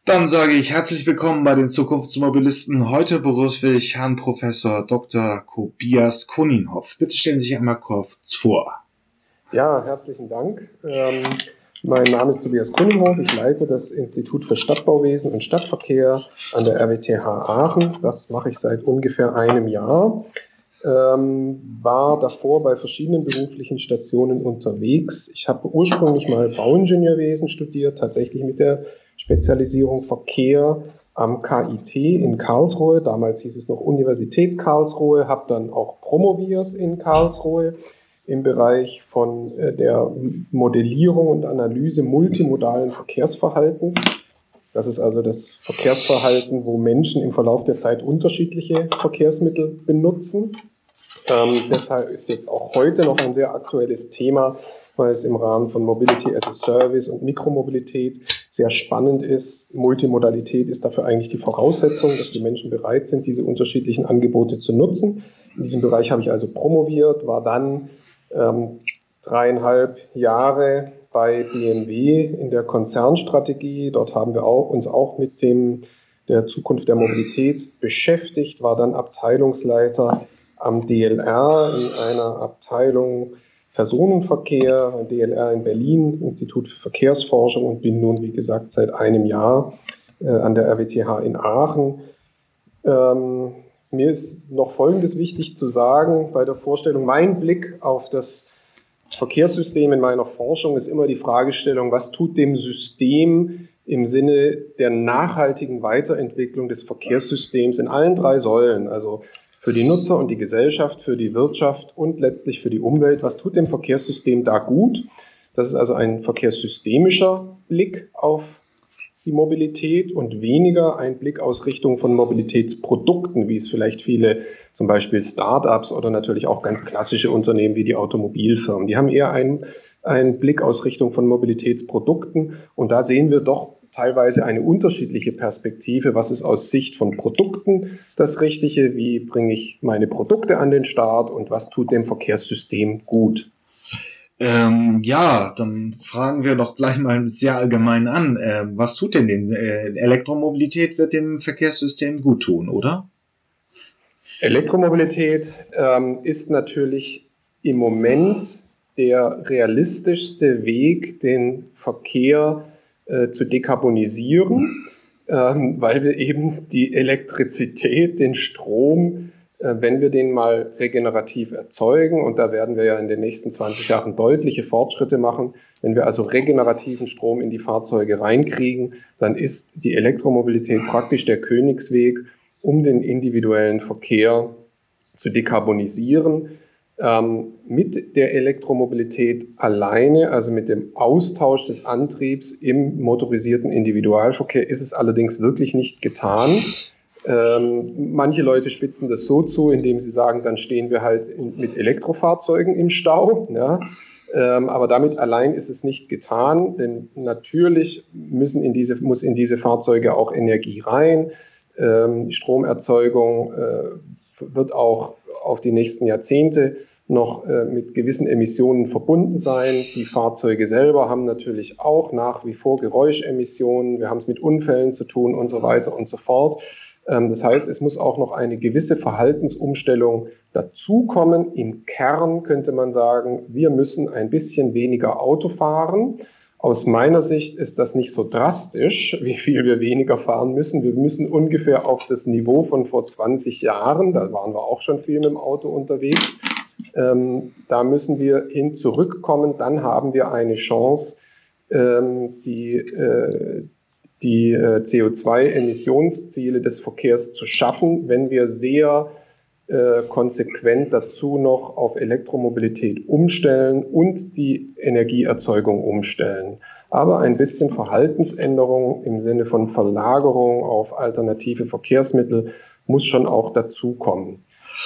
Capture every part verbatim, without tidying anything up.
Dann sage ich herzlich willkommen bei den Zukunftsmobilisten. Heute begrüße ich Herrn Professor Doktor Tobias Koninhoff. Bitte stellen Sie sich einmal kurz vor. Ja, herzlichen Dank. Ähm, mein Name ist Tobias Koninhoff. Ich leite das Institut für Stadtbauwesen und Stadtverkehr an der R W T H Aachen. Das mache ich seit ungefähr einem Jahr. Ähm, war davor bei verschiedenen beruflichen Stationen unterwegs. Ich habe ursprünglich mal Bauingenieurwesen studiert, tatsächlich mit der Spezialisierung Verkehr am K I T in Karlsruhe. Damals hieß es noch Universität Karlsruhe, habe dann auch promoviert in Karlsruhe im Bereich von äh, der Modellierung und Analyse multimodalen Verkehrsverhaltens. Das ist also das Verkehrsverhalten, wo Menschen im Verlauf der Zeit unterschiedliche Verkehrsmittel benutzen. Ähm, deshalb ist jetzt auch heute noch ein sehr aktuelles Thema, weil es im Rahmen von Mobility as a Service und Mikromobilität sehr spannend ist. Multimodalität ist dafür eigentlich die Voraussetzung, dass die Menschen bereit sind, diese unterschiedlichen Angebote zu nutzen. In diesem Bereich habe ich also promoviert, war dann ähm, dreieinhalb Jahre bei B M W in der Konzernstrategie. Dort haben wir auch, uns auch mit dem, der Zukunft der Mobilität beschäftigt, war dann Abteilungsleiter am D L R in einer Abteilung Personenverkehr, D L R in Berlin, Institut für Verkehrsforschung, und bin nun, wie gesagt, seit einem Jahr äh, an der R W T H in Aachen. Ähm, mir ist noch Folgendes wichtig zu sagen bei der Vorstellung. Mein Blick auf das Verkehrssystem in meiner Forschung ist immer die Fragestellung, was tut dem System im Sinne der nachhaltigen Weiterentwicklung des Verkehrssystems in allen drei Säulen, also für die Nutzer und die Gesellschaft, für die Wirtschaft und letztlich für die Umwelt. Was tut dem Verkehrssystem da gut? Das ist also ein verkehrssystemischer Blick auf die Mobilität und weniger ein Blick aus Richtung von Mobilitätsprodukten, wie es vielleicht viele, zum Beispiel Start-ups oder natürlich auch ganz klassische Unternehmen wie die Automobilfirmen, die haben eher einen, einen Blick aus Richtung von Mobilitätsprodukten, und da sehen wir doch teilweise eine unterschiedliche Perspektive. Was ist aus Sicht von Produkten das Richtige? Wie bringe ich meine Produkte an den Start und was tut dem Verkehrssystem gut? Ähm, ja, dann fragen wir doch gleich mal sehr allgemein an. Äh, was tut denn dem äh, Elektromobilität wird dem Verkehrssystem gut tun, oder? Elektromobilität ähm, ist natürlich im Moment der realistischste Weg, den Verkehr äh, zu dekarbonisieren, ähm, weil wir eben die Elektrizität, den Strom, äh, wenn wir den mal regenerativ erzeugen, und da werden wir ja in den nächsten zwanzig Jahren deutliche Fortschritte machen, wenn wir also regenerativen Strom in die Fahrzeuge reinkriegen, dann ist die Elektromobilität praktisch der Königsweg, um den individuellen Verkehr zu dekarbonisieren. Ähm, mit der Elektromobilität alleine, also mit dem Austausch des Antriebs im motorisierten Individualverkehr, ist es allerdings wirklich nicht getan. Ähm, manche Leute spitzen das so zu, indem sie sagen, dann stehen wir halt in, mit Elektrofahrzeugen im Stau. Ja. Ähm, aber damit allein ist es nicht getan, denn natürlich müssen in diese, muss in diese Fahrzeuge auch Energie rein. Ähm, die Stromerzeugung äh, wird auch auf die nächsten Jahrzehnte noch äh, mit gewissen Emissionen verbunden sein. Die Fahrzeuge selber haben natürlich auch nach wie vor Geräuschemissionen. Wir haben es mit Unfällen zu tun und so weiter und so fort. Ähm, das heißt, es muss auch noch eine gewisse Verhaltensumstellung dazukommen. Im Kern könnte man sagen, wir müssen ein bisschen weniger Auto fahren. Aus meiner Sicht ist das nicht so drastisch, wie viel wir weniger fahren müssen. Wir müssen ungefähr auf das Niveau von vor zwanzig Jahren, da waren wir auch schon viel mit dem Auto unterwegs, ähm, da müssen wir hin zurückkommen. Dann haben wir eine Chance, ähm, die, äh, die äh, C O zwei Emissionsziele des Verkehrs zu schaffen, wenn wir sehr äh, konsequent dazu noch auf Elektromobilität umstellen und die Energieerzeugung umstellen. Aber ein bisschen Verhaltensänderung im Sinne von Verlagerung auf alternative Verkehrsmittel muss schon auch dazukommen.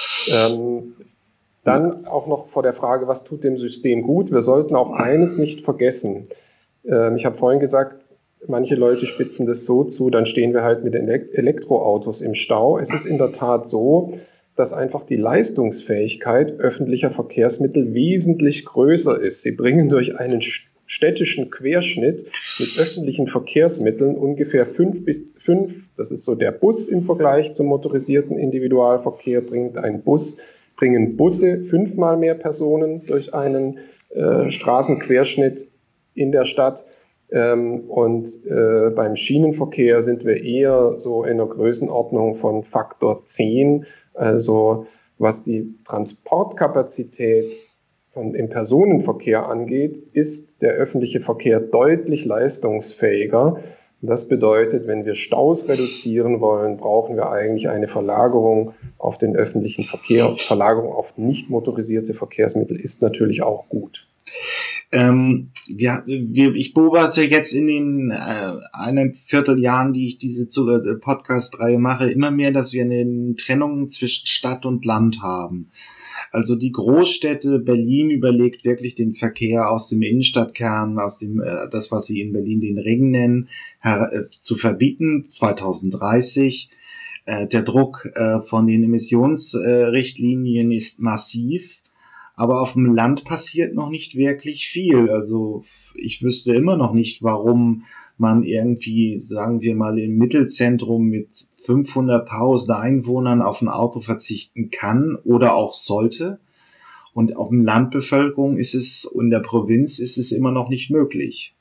Ähm, dann auch noch vor der Frage, was tut dem System gut? Wir sollten auch eines nicht vergessen. Ähm, ich habe vorhin gesagt, manche Leute spitzen das so zu, dann stehen wir halt mit Elektroautos im Stau. Es ist in der Tat so, dass einfach die Leistungsfähigkeit öffentlicher Verkehrsmittel wesentlich größer ist. Sie bringen durch einen städtischen Querschnitt mit öffentlichen Verkehrsmitteln ungefähr fünf bis fünf, das ist so der Bus im Vergleich zum motorisierten Individualverkehr, bringt ein Bus, bringen Busse fünfmal mehr Personen durch einen äh, Straßenquerschnitt in der Stadt. Ähm, und äh, beim Schienenverkehr sind wir eher so in der Größenordnung von Faktor zehn, also was die Transportkapazität von, im Personenverkehr angeht, ist der öffentliche Verkehr deutlich leistungsfähiger. Und das bedeutet, wenn wir Staus reduzieren wollen, brauchen wir eigentlich eine Verlagerung auf den öffentlichen Verkehr. Verlagerung auf nicht motorisierte Verkehrsmittel ist natürlich auch gut. Ähm, wir, wir, ich beobachte jetzt in den äh, einen Vierteljahren, die ich diese äh, Podcast-Reihe mache, immer mehr, dass wir eine Trennung zwischen Stadt und Land haben. Also die Großstädte, Berlin überlegt wirklich den Verkehr aus dem Innenstadtkern, aus dem äh, das, was sie in Berlin den Ring nennen, her, äh, zu verbieten, zwanzig dreißig. Äh, der Druck äh, von den Emissionsrichtlinien äh, ist massiv. Aber auf dem Land passiert noch nicht wirklich viel. Also ich wüsste immer noch nicht, warum man irgendwie, sagen wir mal, im Mittelzentrum mit fünfhunderttausend Einwohnern auf ein Auto verzichten kann oder auch sollte. Und auf dem Landbevölkerung ist es, in der Provinz ist es immer noch nicht möglich.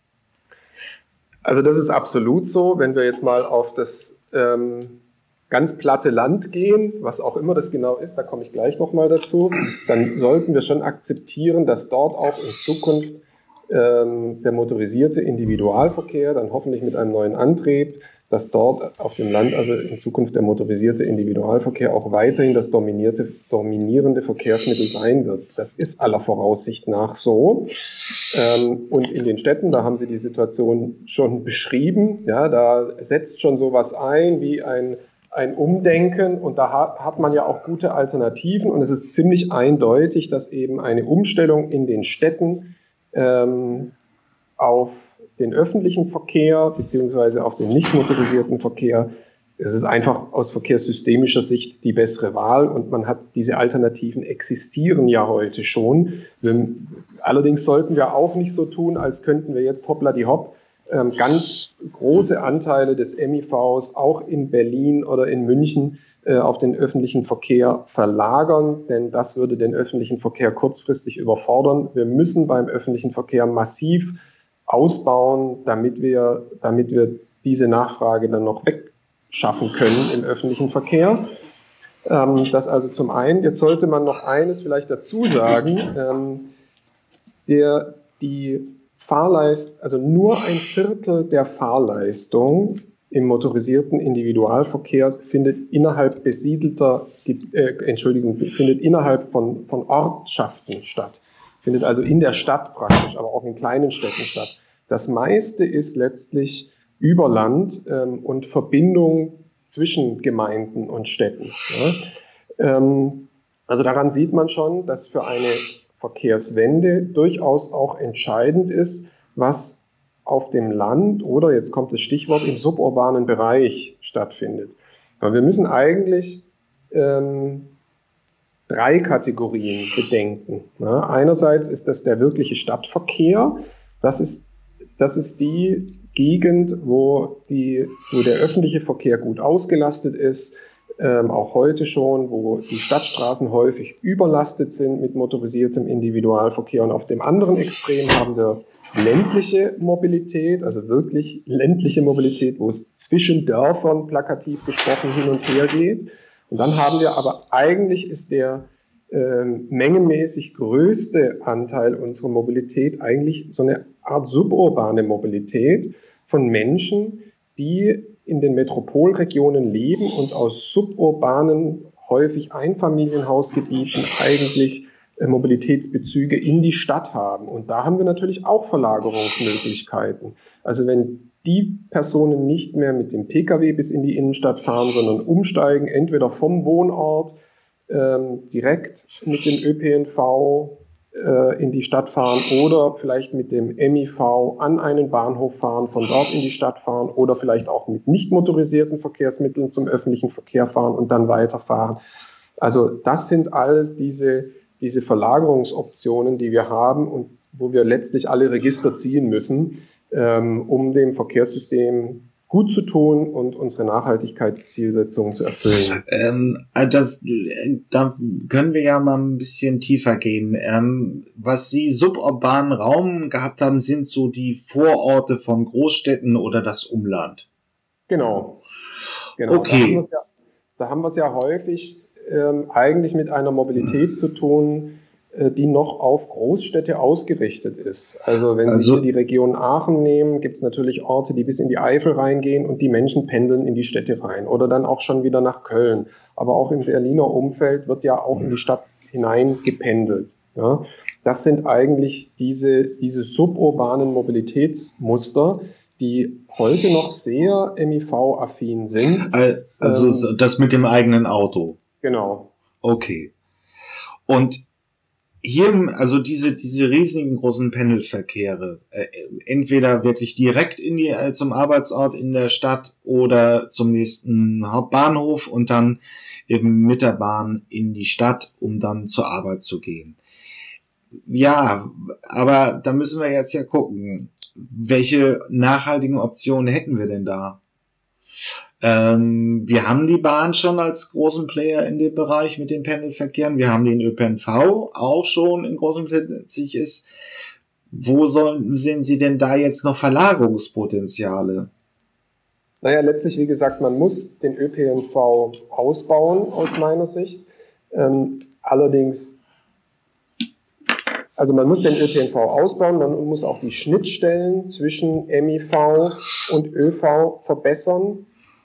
Also das ist absolut so. Wenn wir jetzt mal auf das ähm ganz platte Land gehen, was auch immer das genau ist, da komme ich gleich nochmal dazu, dann sollten wir schon akzeptieren, dass dort auch in Zukunft ähm, der motorisierte Individualverkehr, dann hoffentlich mit einem neuen Antrieb, dass dort auf dem Land also in Zukunft der motorisierte Individualverkehr auch weiterhin das dominierte, dominierende Verkehrsmittel sein wird. Das ist aller Voraussicht nach so. Ähm, und in den Städten, da haben Sie die Situation schon beschrieben, ja, da setzt schon sowas ein wie ein ein Umdenken, und da hat man ja auch gute Alternativen, und es ist ziemlich eindeutig, dass eben eine Umstellung in den Städten ähm, auf den öffentlichen Verkehr beziehungsweise auf den nicht motorisierten Verkehr, es ist einfach aus verkehrssystemischer Sicht die bessere Wahl, und man hat diese Alternativen existieren ja heute schon. Wir, allerdings sollten wir auch nicht so tun, als könnten wir jetzt hoppla die hopp ganz große Anteile des M I Vs auch in Berlin oder in München äh, auf den öffentlichen Verkehr verlagern, denn das würde den öffentlichen Verkehr kurzfristig überfordern. Wir müssen beim öffentlichen Verkehr massiv ausbauen, damit wir, damit wir diese Nachfrage dann noch wegschaffen können im öffentlichen Verkehr. Ähm, das also zum einen. Jetzt sollte man noch eines vielleicht dazu sagen, ähm, der, die Fahrleist, also nur ein Viertel der Fahrleistung im motorisierten Individualverkehr findet innerhalb besiedelter, äh, Entschuldigung, findet innerhalb von, von Ortschaften statt. Findet also in der Stadt praktisch, aber auch in kleinen Städten statt. Das meiste ist letztlich über Land ähm, und Verbindung zwischen Gemeinden und Städten. Ja. Ähm, also daran sieht man schon, dass für eine Verkehrswende durchaus auch entscheidend ist, was auf dem Land oder, jetzt kommt das Stichwort, im suburbanen Bereich stattfindet. Aber wir müssen eigentlich ähm, drei Kategorien bedenken. Ja, einerseits ist das der wirkliche Stadtverkehr. Das ist, das ist die Gegend, wo, die, wo der öffentliche Verkehr gut ausgelastet ist, Ähm, auch heute schon, wo die Stadtstraßen häufig überlastet sind mit motorisiertem Individualverkehr. Und auf dem anderen Extrem haben wir ländliche Mobilität, also wirklich ländliche Mobilität, wo es zwischen Dörfern plakativ gesprochen hin und her geht. Und dann haben wir aber eigentlich ist der ähm, mengenmäßig größte Anteil unserer Mobilität eigentlich so eine Art suburbane Mobilität von Menschen, die in den Metropolregionen leben und aus suburbanen, häufig Einfamilienhausgebieten eigentlich äh, Mobilitätsbezüge in die Stadt haben. Und da haben wir natürlich auch Verlagerungsmöglichkeiten. Also wenn die Personen nicht mehr mit dem Pkw bis in die Innenstadt fahren, sondern umsteigen, entweder vom Wohnort ähm, direkt mit dem ÖPNV äh, in die Stadt fahren oder vielleicht mit dem M I V an einen Bahnhof fahren, von dort in die Stadt fahren oder vielleicht auch mit nicht motorisierten Verkehrsmitteln zum öffentlichen Verkehr fahren und dann weiterfahren. Also das sind alles diese, diese Verlagerungsoptionen, die wir haben, und wo wir letztlich alle Register ziehen müssen, ähm, um dem Verkehrssystem gut zu tun und unsere Nachhaltigkeitszielsetzungen zu erfüllen. Ähm, das, da können wir ja mal ein bisschen tiefer gehen. Ähm, was Sie suburbanen Raum gehabt haben, sind so die Vororte von Großstädten oder das Umland. Genau. genau. Okay. Da haben wir es ja, ja häufig ähm, eigentlich mit einer Mobilität zu tun, die noch auf Großstädte ausgerichtet ist. Also wenn Sie also, hier die Region Aachen nehmen, gibt es natürlich Orte, die bis in die Eifel reingehen und die Menschen pendeln in die Städte rein oder dann auch schon wieder nach Köln. Aber auch im Berliner Umfeld wird ja auch in die Stadt hinein gependelt. Ja? Das sind eigentlich diese, diese suburbanen Mobilitätsmuster, die heute noch sehr M I V-affin sind. Also ähm, das mit dem eigenen Auto. Genau. Okay. Und hier, also diese, diese riesigen großen Pendelverkehre, äh, entweder wirklich direkt in die, äh, zum Arbeitsort in der Stadt oder zum nächsten Hauptbahnhof und dann eben mit der Bahn in die Stadt, um dann zur Arbeit zu gehen. Ja, aber da müssen wir jetzt ja gucken, welche nachhaltigen Optionen hätten wir denn da? Ähm, wir haben die Bahn schon als großen Player in dem Bereich mit den Pendelverkehren. Wir haben den Ö P N V auch schon in großem vierzig ist. Wo sollen, sehen Sie denn da jetzt noch Verlagerungspotenziale? Naja, letztlich, wie gesagt, man muss den Ö P N V ausbauen, aus meiner Sicht. Ähm, allerdings, also man muss den Ö P N V ausbauen, man muss auch die Schnittstellen zwischen M I V und Ö V verbessern.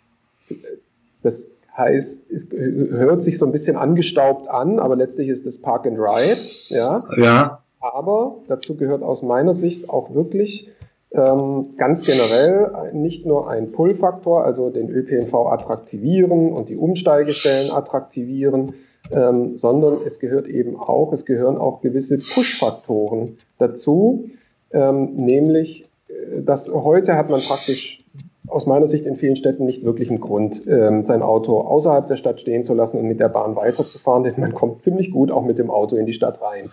Das heißt, es hört sich so ein bisschen angestaubt an, aber letztlich ist es Park and Ride. Ja. ja. Aber dazu gehört aus meiner Sicht auch wirklich ähm, ganz generell nicht nur ein Pull-Faktor, also den Ö P N V attraktivieren und die Umsteigestellen attraktivieren, ähm, sondern es gehört eben auch, es gehören auch gewisse Push-Faktoren dazu, ähm, nämlich, dass heute hat man praktisch aus meiner Sicht in vielen Städten nicht wirklich einen Grund, ähm, sein Auto außerhalb der Stadt stehen zu lassen und mit der Bahn weiterzufahren, denn man kommt ziemlich gut auch mit dem Auto in die Stadt rein.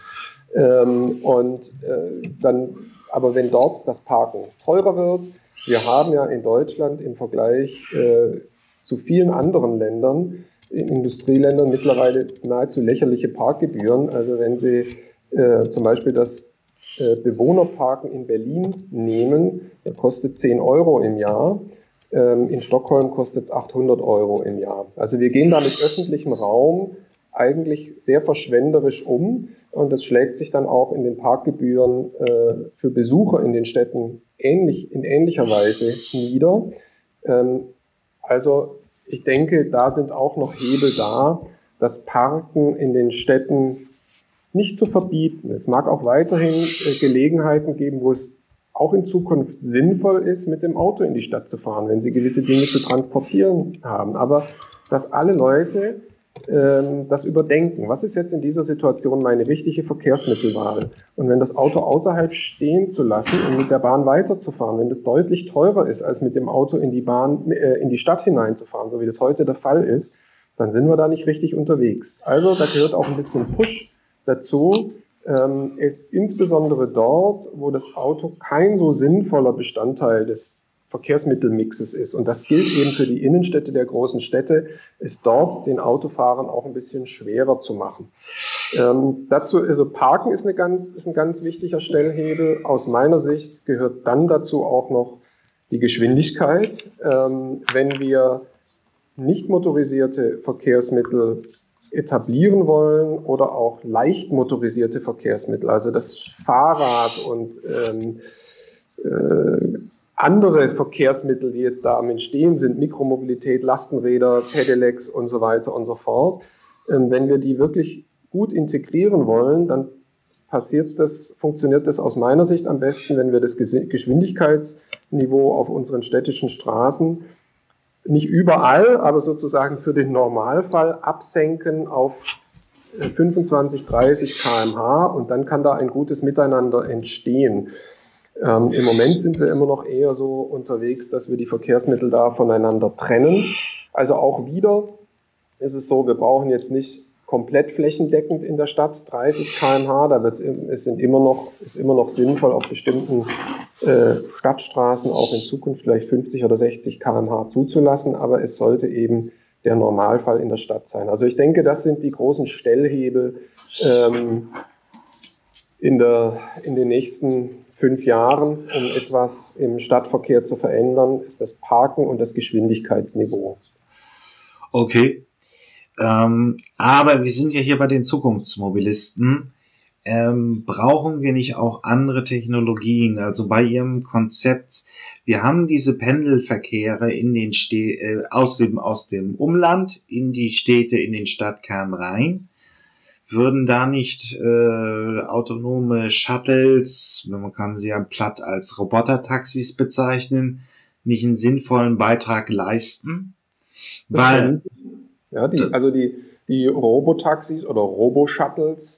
Ähm, und äh, dann, aber wenn dort das Parken teurer wird, wir haben ja in Deutschland im Vergleich äh, zu vielen anderen Ländern, in Industrieländern mittlerweile nahezu lächerliche Parkgebühren. Also wenn Sie äh, zum Beispiel das äh, Bewohnerparken in Berlin nehmen, der kostet zehn Euro im Jahr. Ähm, in Stockholm kostet es achthundert Euro im Jahr. Also wir gehen da mit öffentlichem Raum eigentlich sehr verschwenderisch um. Und das schlägt sich dann auch in den Parkgebühren äh, für Besucher in den Städten ähnlich, in ähnlicher Weise nieder. Ähm, also ich denke, da sind auch noch Hebel da, das Parken in den Städten nicht zu verbieten. Es mag auch weiterhin äh, Gelegenheiten geben, wo es auch in Zukunft sinnvoll ist, mit dem Auto in die Stadt zu fahren, wenn sie gewisse Dinge zu transportieren haben. Aber dass alle Leute ähm, das überdenken. Was ist jetzt in dieser Situation meine richtige Verkehrsmittelwahl? Und wenn das Auto außerhalb stehen zu lassen und mit der Bahn weiterzufahren, wenn das deutlich teurer ist, als mit dem Auto in die Bahn, äh, in die Stadt hineinzufahren, so wie das heute der Fall ist, dann sind wir da nicht richtig unterwegs. Also da gehört auch ein bisschen Push dazu, ähm, ist insbesondere dort, wo das Auto kein so sinnvoller Bestandteil des Verkehrsmittelmixes ist. Und das gilt eben für die Innenstädte der großen Städte, ist dort den Autofahrern auch ein bisschen schwerer zu machen. Ähm, dazu, also Parken ist, eine ganz, ist ein ganz wichtiger Stellhebel. Aus meiner Sicht gehört dann dazu auch noch die Geschwindigkeit. Ähm, wenn wir nicht motorisierte Verkehrsmittel etablieren wollen oder auch leicht motorisierte Verkehrsmittel, also das Fahrrad und ähm, äh, andere Verkehrsmittel, die jetzt da am Entstehen sind, Mikromobilität, Lastenräder, Pedelecs und so weiter und so fort, ähm, wenn wir die wirklich gut integrieren wollen, dann passiert das, funktioniert das aus meiner Sicht am besten, wenn wir das Geschwindigkeitsniveau auf unseren städtischen Straßen nicht überall, aber sozusagen für den Normalfall absenken auf fünfundzwanzig, dreißig Kilometer pro Stunde und dann kann da ein gutes Miteinander entstehen. Ähm, Im Moment sind wir immer noch eher so unterwegs, dass wir die Verkehrsmittel da voneinander trennen. Also auch wieder ist es so, wir brauchen jetzt nicht komplett flächendeckend in der Stadt dreißig Kilometer pro Stunde. Da wird's, es sind immer noch, ist immer noch sinnvoll, auf bestimmten äh, Stadtstraßen auch in Zukunft vielleicht fünfzig oder sechzig Kilometer pro Stunde zuzulassen, aber es sollte eben der Normalfall in der Stadt sein. Also ich denke, das sind die großen Stellhebel ähm, in, der, in den nächsten fünf Jahren, um etwas im Stadtverkehr zu verändern, ist das Parken und das Geschwindigkeitsniveau. Okay, ähm, aber wir sind ja hier bei den Zukunftsmobilisten. Ähm, brauchen wir nicht auch andere Technologien? Also bei Ihrem Konzept, wir haben diese Pendelverkehre in den Stä- äh, aus dem aus dem Umland in die Städte, in den Stadtkern rein. Würden da nicht äh, autonome Shuttles, man kann sie ja platt als Robotertaxis bezeichnen, nicht einen sinnvollen Beitrag leisten? Weil ja, die, also die, die Robotaxis oder Robo-Shuttles,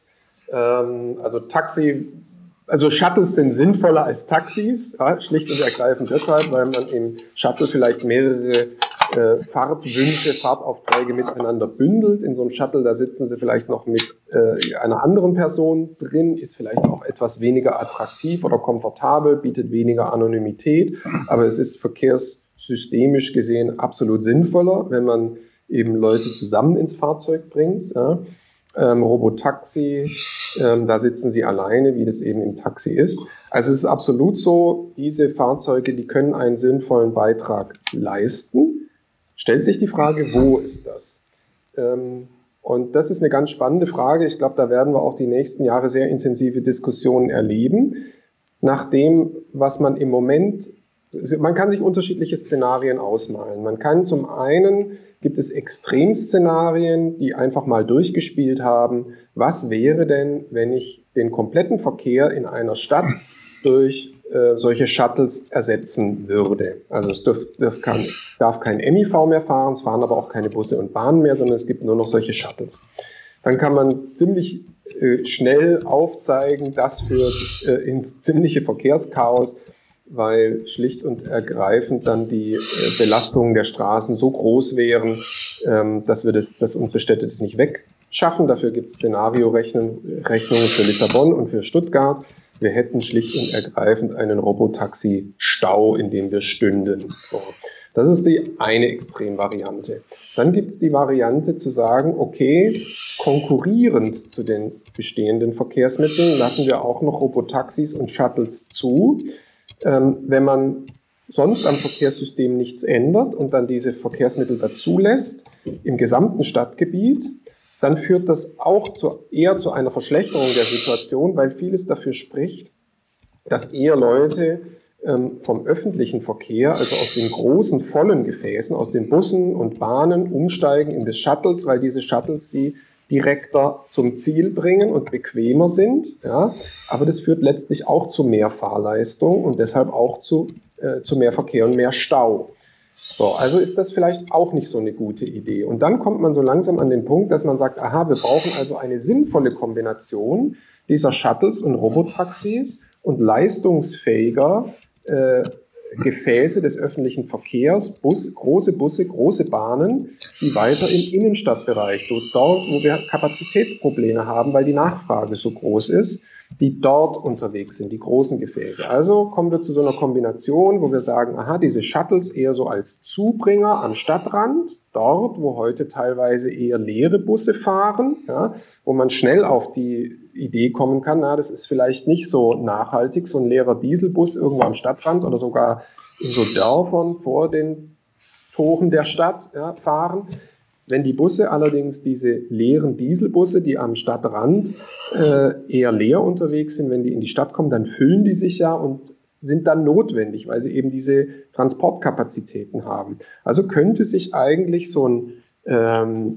ähm, also Taxi, also Shuttles sind sinnvoller als Taxis, ja, schlicht und ergreifend deshalb, weil man im Shuttle vielleicht mehrere äh, Fahrtwünsche, Fahrtaufträge miteinander bündelt. In so einem Shuttle, da sitzen sie vielleicht noch mit äh, einer anderen Person drin, ist vielleicht auch etwas weniger attraktiv oder komfortabel, bietet weniger Anonymität, aber es ist verkehrssystemisch gesehen absolut sinnvoller, wenn man eben Leute zusammen ins Fahrzeug bringt. Ja. Ähm, Robotaxi, ähm, da sitzen sie alleine, wie das eben im Taxi ist. Also es ist absolut so, diese Fahrzeuge, die können einen sinnvollen Beitrag leisten. Stellt sich die Frage, wo ist das? Ähm, und das ist eine ganz spannende Frage. Ich glaube, da werden wir auch die nächsten Jahre sehr intensive Diskussionen erleben. Nach dem, was man im Moment, man kann sich unterschiedliche Szenarien ausmalen. Man kann zum einen, gibt es Extremszenarien, die einfach mal durchgespielt haben. Was wäre denn, wenn ich den kompletten Verkehr in einer Stadt durch äh, solche Shuttles ersetzen würde? Also es darf, darf, kein, darf kein M I V mehr fahren, es fahren aber auch keine Busse und Bahnen mehr, sondern es gibt nur noch solche Shuttles. Dann kann man ziemlich äh, schnell aufzeigen, das führt äh, ins ziemliche Verkehrschaos, weil schlicht und ergreifend dann die äh, Belastungen der Straßen so groß wären, ähm, dass wir das, dass unsere Städte das nicht wegschaffen. Dafür gibt es Szenario-Rechnungen für Lissabon und für Stuttgart. Wir hätten schlicht und ergreifend einen Robotaxi-Stau, in dem wir stünden. So. Das ist die eine Extremvariante. Dann gibt es die Variante zu sagen, okay, konkurrierend zu den bestehenden Verkehrsmitteln lassen wir auch noch Robotaxis und Shuttles zu. Ähm, wenn man sonst am Verkehrssystem nichts ändert und dann diese Verkehrsmittel dazulässt im gesamten Stadtgebiet, dann führt das auch zu, eher zu einer Verschlechterung der Situation, weil vieles dafür spricht, dass eher Leute ähm, vom öffentlichen Verkehr, also aus den großen, vollen Gefäßen, aus den Bussen und Bahnen umsteigen in das Shuttles, weil diese Shuttles sie direkter zum Ziel bringen und bequemer sind, ja, aber das führt letztlich auch zu mehr Fahrleistung und deshalb auch zu, äh, zu mehr Verkehr und mehr Stau. So, also ist das vielleicht auch nicht so eine gute Idee. Und dann kommt man so langsam an den Punkt, dass man sagt, aha, wir brauchen also eine sinnvolle Kombination dieser Shuttles und Robotaxis und leistungsfähiger äh, Gefäße des öffentlichen Verkehrs, Bus, große Busse, große Bahnen, die weiter im Innenstadtbereich, dort, wo wir Kapazitätsprobleme haben, weil die Nachfrage so groß ist, die dort unterwegs sind, die großen Gefäße. Also kommen wir zu so einer Kombination, wo wir sagen, aha, diese Shuttles eher so als Zubringer am Stadtrand, dort, wo heute teilweise eher leere Busse fahren, ja, wo man schnell auf die Idee kommen kann, na, das ist vielleicht nicht so nachhaltig, so ein leerer Dieselbus irgendwo am Stadtrand oder sogar in so Dörfern vor den Toren der Stadt, ja, fahren. Wenn die Busse allerdings, diese leeren Dieselbusse, die am Stadtrand äh, eher leer unterwegs sind, wenn die in die Stadt kommen, dann füllen die sich ja und sind dann notwendig, weil sie eben diese Transportkapazitäten haben. Also könnte sich eigentlich so ein ähm,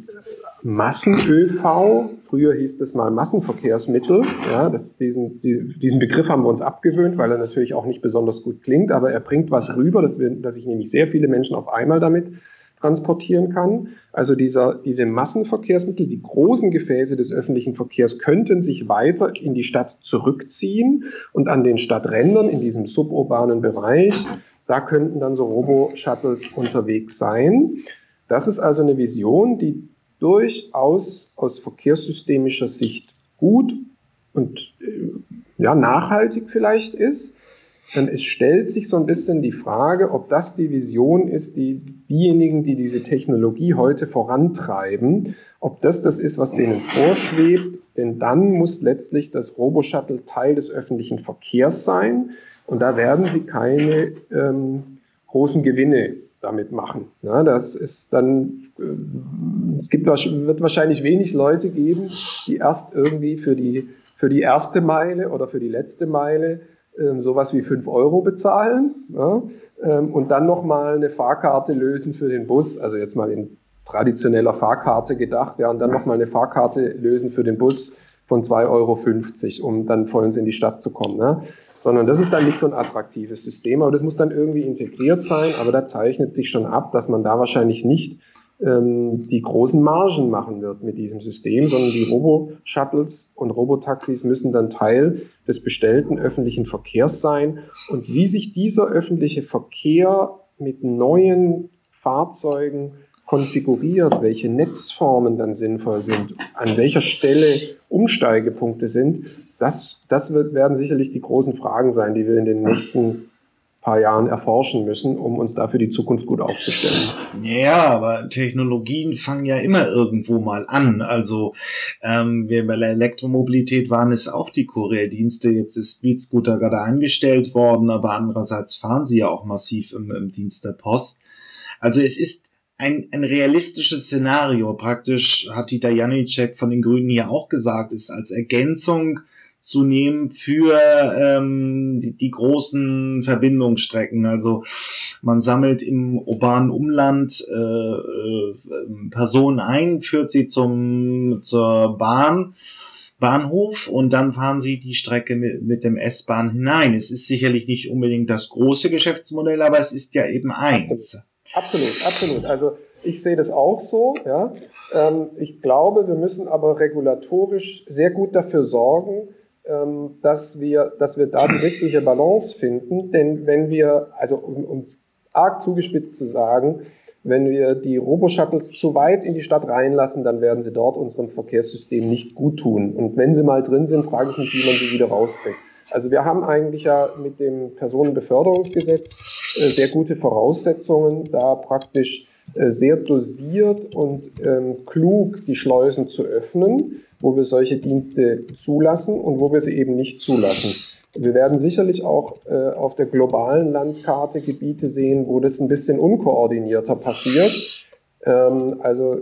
Massen-ÖV, früher hieß das mal Massenverkehrsmittel, ja, das, diesen, diesen Begriff haben wir uns abgewöhnt, weil er natürlich auch nicht besonders gut klingt, aber er bringt was rüber, dass, wir, dass ich nämlich sehr viele Menschen auf einmal damit transportieren kann. Also dieser, diese Massenverkehrsmittel, die großen Gefäße des öffentlichen Verkehrs könnten sich weiter in die Stadt zurückziehen und an den Stadträndern in diesem suburbanen Bereich, da könnten dann so Robo-Shuttles unterwegs sein. Das ist also eine Vision, die durchaus aus verkehrssystemischer Sicht gut und äh, ja, nachhaltig vielleicht ist. Ähm, es stellt sich so ein bisschen die Frage, ob das die Vision ist, die diejenigen, die diese Technologie heute vorantreiben, ob das das ist, was denen vorschwebt, denn dann muss letztlich das Roboshuttle Teil des öffentlichen Verkehrs sein und da werden sie keine ähm, großen Gewinne damit machen. Ja, das ist dann, äh, es gibt, wird wahrscheinlich wenig Leute geben, die erst irgendwie für die, für die erste Meile oder für die letzte Meile äh, sowas wie fünf Euro bezahlen, ja, ähm, und dann nochmal eine Fahrkarte lösen für den Bus, also jetzt mal in traditioneller Fahrkarte gedacht, ja, und dann nochmal eine Fahrkarte lösen für den Bus von zwei Euro fünfzig, um dann vollends in die Stadt zu kommen. Ne? Sondern das ist dann nicht so ein attraktives System, aber das muss dann irgendwie integriert sein, aber da zeichnet sich schon ab, dass man da wahrscheinlich nicht ähm, die großen Margen machen wird mit diesem System, sondern die Robo-Shuttles und Robotaxis müssen dann Teil des bestellten öffentlichen Verkehrs sein. Und wie sich dieser öffentliche Verkehr mit neuen Fahrzeugen konfiguriert, welche Netzformen dann sinnvoll sind, an welcher Stelle Umsteigepunkte sind, das, das wird, werden sicherlich die großen Fragen sein, die wir in den nächsten paar Jahren erforschen müssen, um uns dafür die Zukunft gut aufzustellen. Ja, aber Technologien fangen ja immer irgendwo mal an. Also ähm, wir bei der Elektromobilität waren es auch die Kurierdienste. Jetzt ist Streetscooter gerade eingestellt worden, aber andererseits fahren sie ja auch massiv im, im Dienst der Post. Also es ist Ein, ein realistisches Szenario, praktisch hat Dieter Janicek von den Grünen hier auch gesagt, ist als Ergänzung zu nehmen für ähm, die, die großen Verbindungsstrecken. Also man sammelt im urbanen Umland äh, äh, Personen ein, führt sie zum zur Bahn, Bahnhof und dann fahren sie die Strecke mit, mit dem S-Bahn hinein. Es ist sicherlich nicht unbedingt das große Geschäftsmodell, aber es ist ja eben eins. Absolut, absolut. Also ich sehe das auch so. Ja. Ähm, ich glaube, wir müssen aber regulatorisch sehr gut dafür sorgen, ähm, dass wir, dass wir da die richtige Balance finden. Denn wenn wir, also um es arg zugespitzt zu sagen, wenn wir die Robo-Shuttles zu weit in die Stadt reinlassen, dann werden sie dort unserem Verkehrssystem nicht gut tun. Und wenn sie mal drin sind, frage ich mich, wie man sie wieder rauskriegt. Also wir haben eigentlich ja mit dem Personenbeförderungsgesetz äh, sehr gute Voraussetzungen, da praktisch äh, sehr dosiert und ähm, klug die Schleusen zu öffnen, wo wir solche Dienste zulassen und wo wir sie eben nicht zulassen. Wir werden sicherlich auch äh, auf der globalen Landkarte Gebiete sehen, wo das ein bisschen unkoordinierter passiert. Ähm, also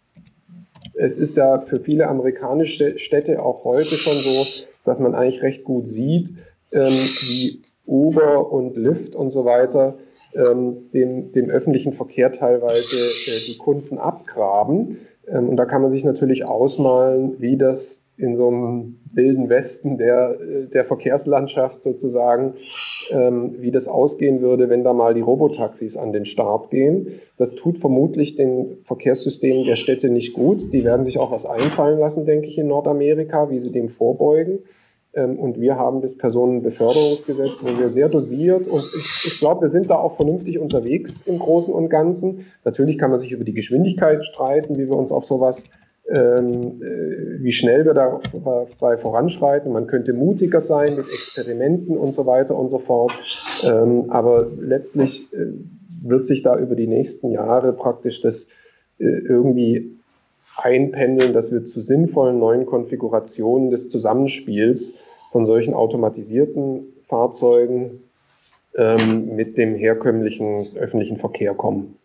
es ist ja für viele amerikanische Städte auch heute schon so, dass man eigentlich recht gut sieht, ähm, wie Uber und Lyft und so weiter ähm, dem, dem öffentlichen Verkehr teilweise äh, die Kunden abgraben. Ähm, und da kann man sich natürlich ausmalen, wie das in so einem wilden Westen der, der Verkehrslandschaft sozusagen, ähm, wie das ausgehen würde, wenn da mal die Robotaxis an den Start gehen. Das tut vermutlich den Verkehrssystemen der Städte nicht gut. Die werden sich auch was einfallen lassen, denke ich, in Nordamerika, wie sie dem vorbeugen. Ähm, und wir haben das Personenbeförderungsgesetz, wo wir sehr dosiert und ich, ich glaube, wir sind da auch vernünftig unterwegs im Großen und Ganzen. Natürlich kann man sich über die Geschwindigkeit streiten, wie wir uns auf sowas Ähm, äh, wie schnell wir da dabei voranschreiten. Man könnte mutiger sein mit Experimenten und so weiter und so fort. Ähm, aber letztlich äh, wird sich da über die nächsten Jahre praktisch das äh, irgendwie einpendeln, dass wir zu sinnvollen neuen Konfigurationen des Zusammenspiels von solchen automatisierten Fahrzeugen ähm, mit dem herkömmlichen öffentlichen Verkehr kommen.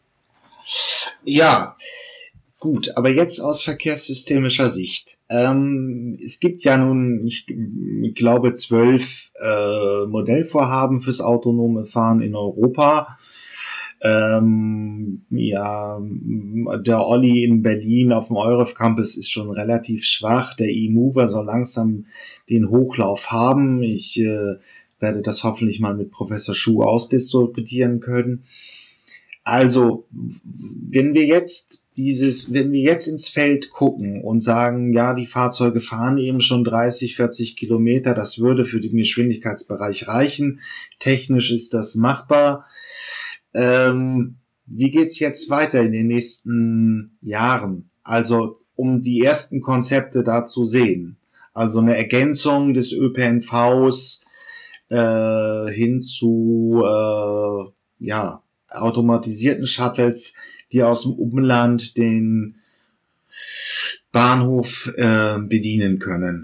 Ja, gut, aber jetzt aus verkehrssystemischer Sicht. Ähm, es gibt ja nun, ich glaube, zwölf äh, Modellvorhaben fürs autonome Fahren in Europa. Ähm, ja, der Olli in Berlin auf dem Euref Campus ist schon relativ schwach. Der E-Mover soll langsam den Hochlauf haben. Ich äh, werde das hoffentlich mal mit Professor Schuh ausdiskutieren können. Also, wenn wir jetzt dieses, wenn wir jetzt ins Feld gucken und sagen, ja, die Fahrzeuge fahren eben schon dreißig, vierzig Kilometer, das würde für den Geschwindigkeitsbereich reichen. Technisch ist das machbar. Ähm, wie geht's jetzt weiter in den nächsten Jahren? Also um die ersten Konzepte da zu sehen. Also eine Ergänzung des Ö P N Vs äh, hin zu äh, ja, automatisierten Shuttles, die aus dem Umland den Bahnhof äh, bedienen können.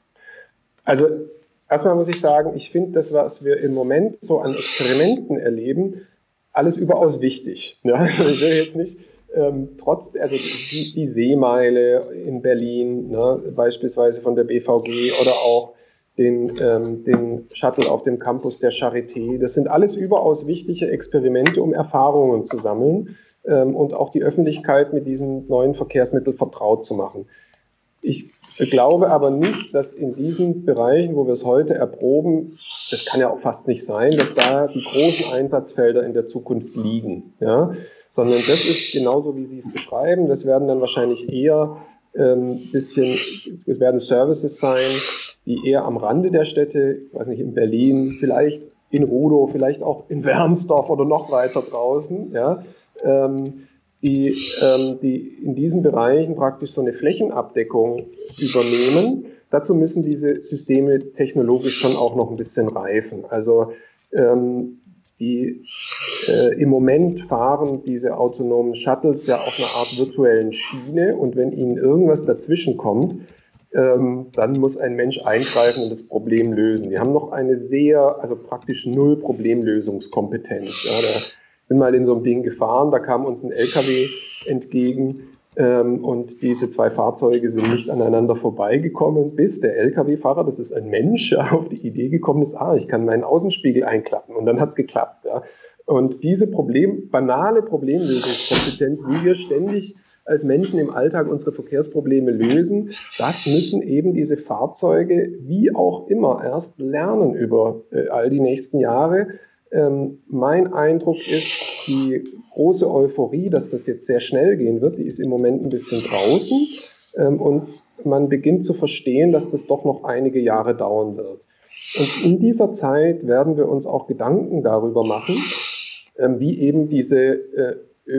Also erstmal muss ich sagen, ich finde das, was wir im Moment so an Experimenten erleben, alles überaus wichtig. Ja, also ich will jetzt nicht ähm, trotz, also die, die Seemeile in Berlin, ne, beispielsweise von der B V G oder auch den, ähm, den Shuttle auf dem Campus der Charité, das sind alles überaus wichtige Experimente, um Erfahrungen zu sammeln ähm, und auch die Öffentlichkeit mit diesen neuen Verkehrsmitteln vertraut zu machen. Ich Ich glaube aber nicht, dass in diesen Bereichen, wo wir es heute erproben, das kann ja auch fast nicht sein, dass da die großen Einsatzfelder in der Zukunft liegen, ja, sondern das ist genauso, wie Sie es beschreiben. Das werden dann wahrscheinlich eher ähm, bisschen, es werden Services sein, die eher am Rande der Städte, ich weiß nicht, in Berlin, vielleicht in Rudow, vielleicht auch in Wernsdorf oder noch weiter draußen, ja, ähm, die, ähm, die in diesen Bereichen praktisch so eine Flächenabdeckung übernehmen. Dazu müssen diese Systeme technologisch schon auch noch ein bisschen reifen. Also ähm, die äh, im Moment fahren diese autonomen Shuttles ja auf einer Art virtuellen Schiene und wenn ihnen irgendwas dazwischen kommt, ähm, dann muss ein Mensch eingreifen und das Problem lösen. Die haben noch eine sehr, also praktisch null Problemlösungskompetenz. Ja, da, bin mal in so einem Ding gefahren, da kam uns ein L K W entgegen ähm, und diese zwei Fahrzeuge sind nicht aneinander vorbeigekommen, bis der L K W-Fahrer, das ist ein Mensch, ja, auf die Idee gekommen ist, ah, ich kann meinen Außenspiegel einklappen und dann hat es geklappt. Ja. Und diese Problem, banale Problemlösungskompetenz, wie wir ständig als Menschen im Alltag unsere Verkehrsprobleme lösen, das müssen eben diese Fahrzeuge wie auch immer erst lernen über äh, all die nächsten Jahre. Ähm, mein Eindruck ist, die große Euphorie, dass das jetzt sehr schnell gehen wird, die ist im Moment ein bisschen draußen ähm, und man beginnt zu verstehen, dass das doch noch einige Jahre dauern wird. Und in dieser Zeit werden wir uns auch Gedanken darüber machen, ähm, wie eben diese äh,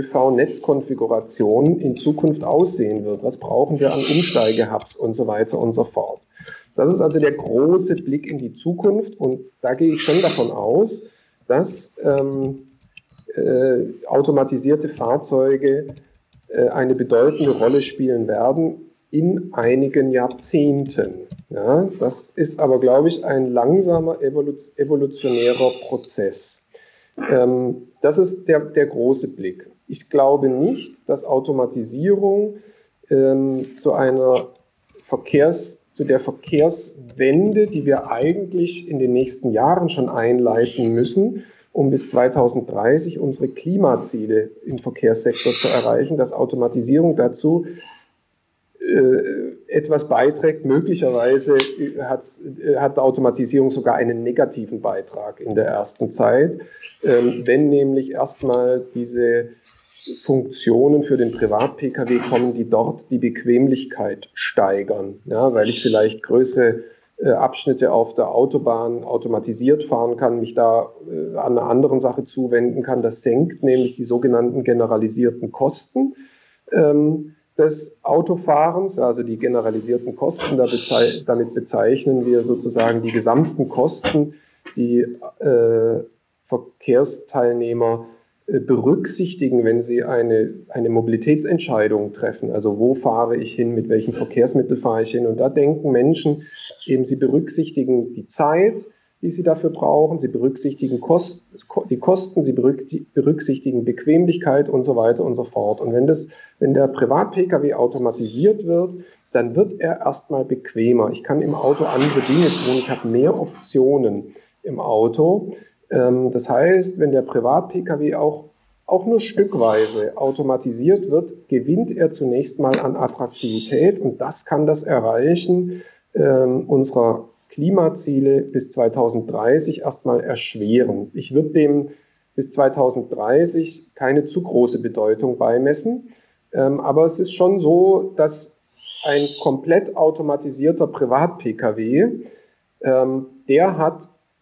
ÖV-Netzkonfiguration in Zukunft aussehen wird. Was brauchen wir an Umsteigehubs und so weiter und so fort. Das ist also der große Blick in die Zukunft und da gehe ich schon davon aus, dass ähm, äh, automatisierte Fahrzeuge äh, eine bedeutende Rolle spielen werden in einigen Jahrzehnten. Ja, das ist aber, glaube ich, ein langsamer evolu- evolutionärer Prozess. Ähm, das ist der, der große Blick. Ich glaube nicht, dass Automatisierung ähm, zu einer Verkehrs zu der Verkehrswende, die wir eigentlich in den nächsten Jahren schon einleiten müssen, um bis zweitausenddreißig unsere Klimaziele im Verkehrssektor zu erreichen, dass Automatisierung dazu äh, etwas beiträgt. Möglicherweise hat, äh, hat Automatisierung sogar einen negativen Beitrag in der ersten Zeit, ähm, wenn nämlich erstmal diese Funktionen für den Privat-P K W kommen, die dort die Bequemlichkeit steigern, ja, weil ich vielleicht größere äh, Abschnitte auf der Autobahn automatisiert fahren kann, mich da äh, an einer anderen Sache zuwenden kann. Das senkt nämlich die sogenannten generalisierten Kosten ähm, des Autofahrens, also die generalisierten Kosten. Da bezei- damit bezeichnen wir sozusagen die gesamten Kosten, die äh, Verkehrsteilnehmer berücksichtigen, wenn sie eine, eine Mobilitätsentscheidung treffen. Also wo fahre ich hin, mit welchem Verkehrsmittel fahre ich hin? Und da denken Menschen eben, sie berücksichtigen die Zeit, die sie dafür brauchen, sie berücksichtigen Kost, die Kosten, sie berücksichtigen Bequemlichkeit und so weiter und so fort. Und wenn, das, wenn der Privat-P K W automatisiert wird, dann wird er erstmal bequemer. Ich kann im Auto andere Dinge tun, ich habe mehr Optionen im Auto. Das heißt, wenn der Privat-P K W auch, auch nur stückweise automatisiert wird, gewinnt er zunächst mal an Attraktivität und das kann das Erreichen äh, unserer Klimaziele bis zweitausenddreißig erstmal erschweren. Ich würde dem bis zweitausenddreißig keine zu große Bedeutung beimessen, ähm, aber es ist schon so, dass ein komplett automatisierter Privat-P K W, ähm, der hat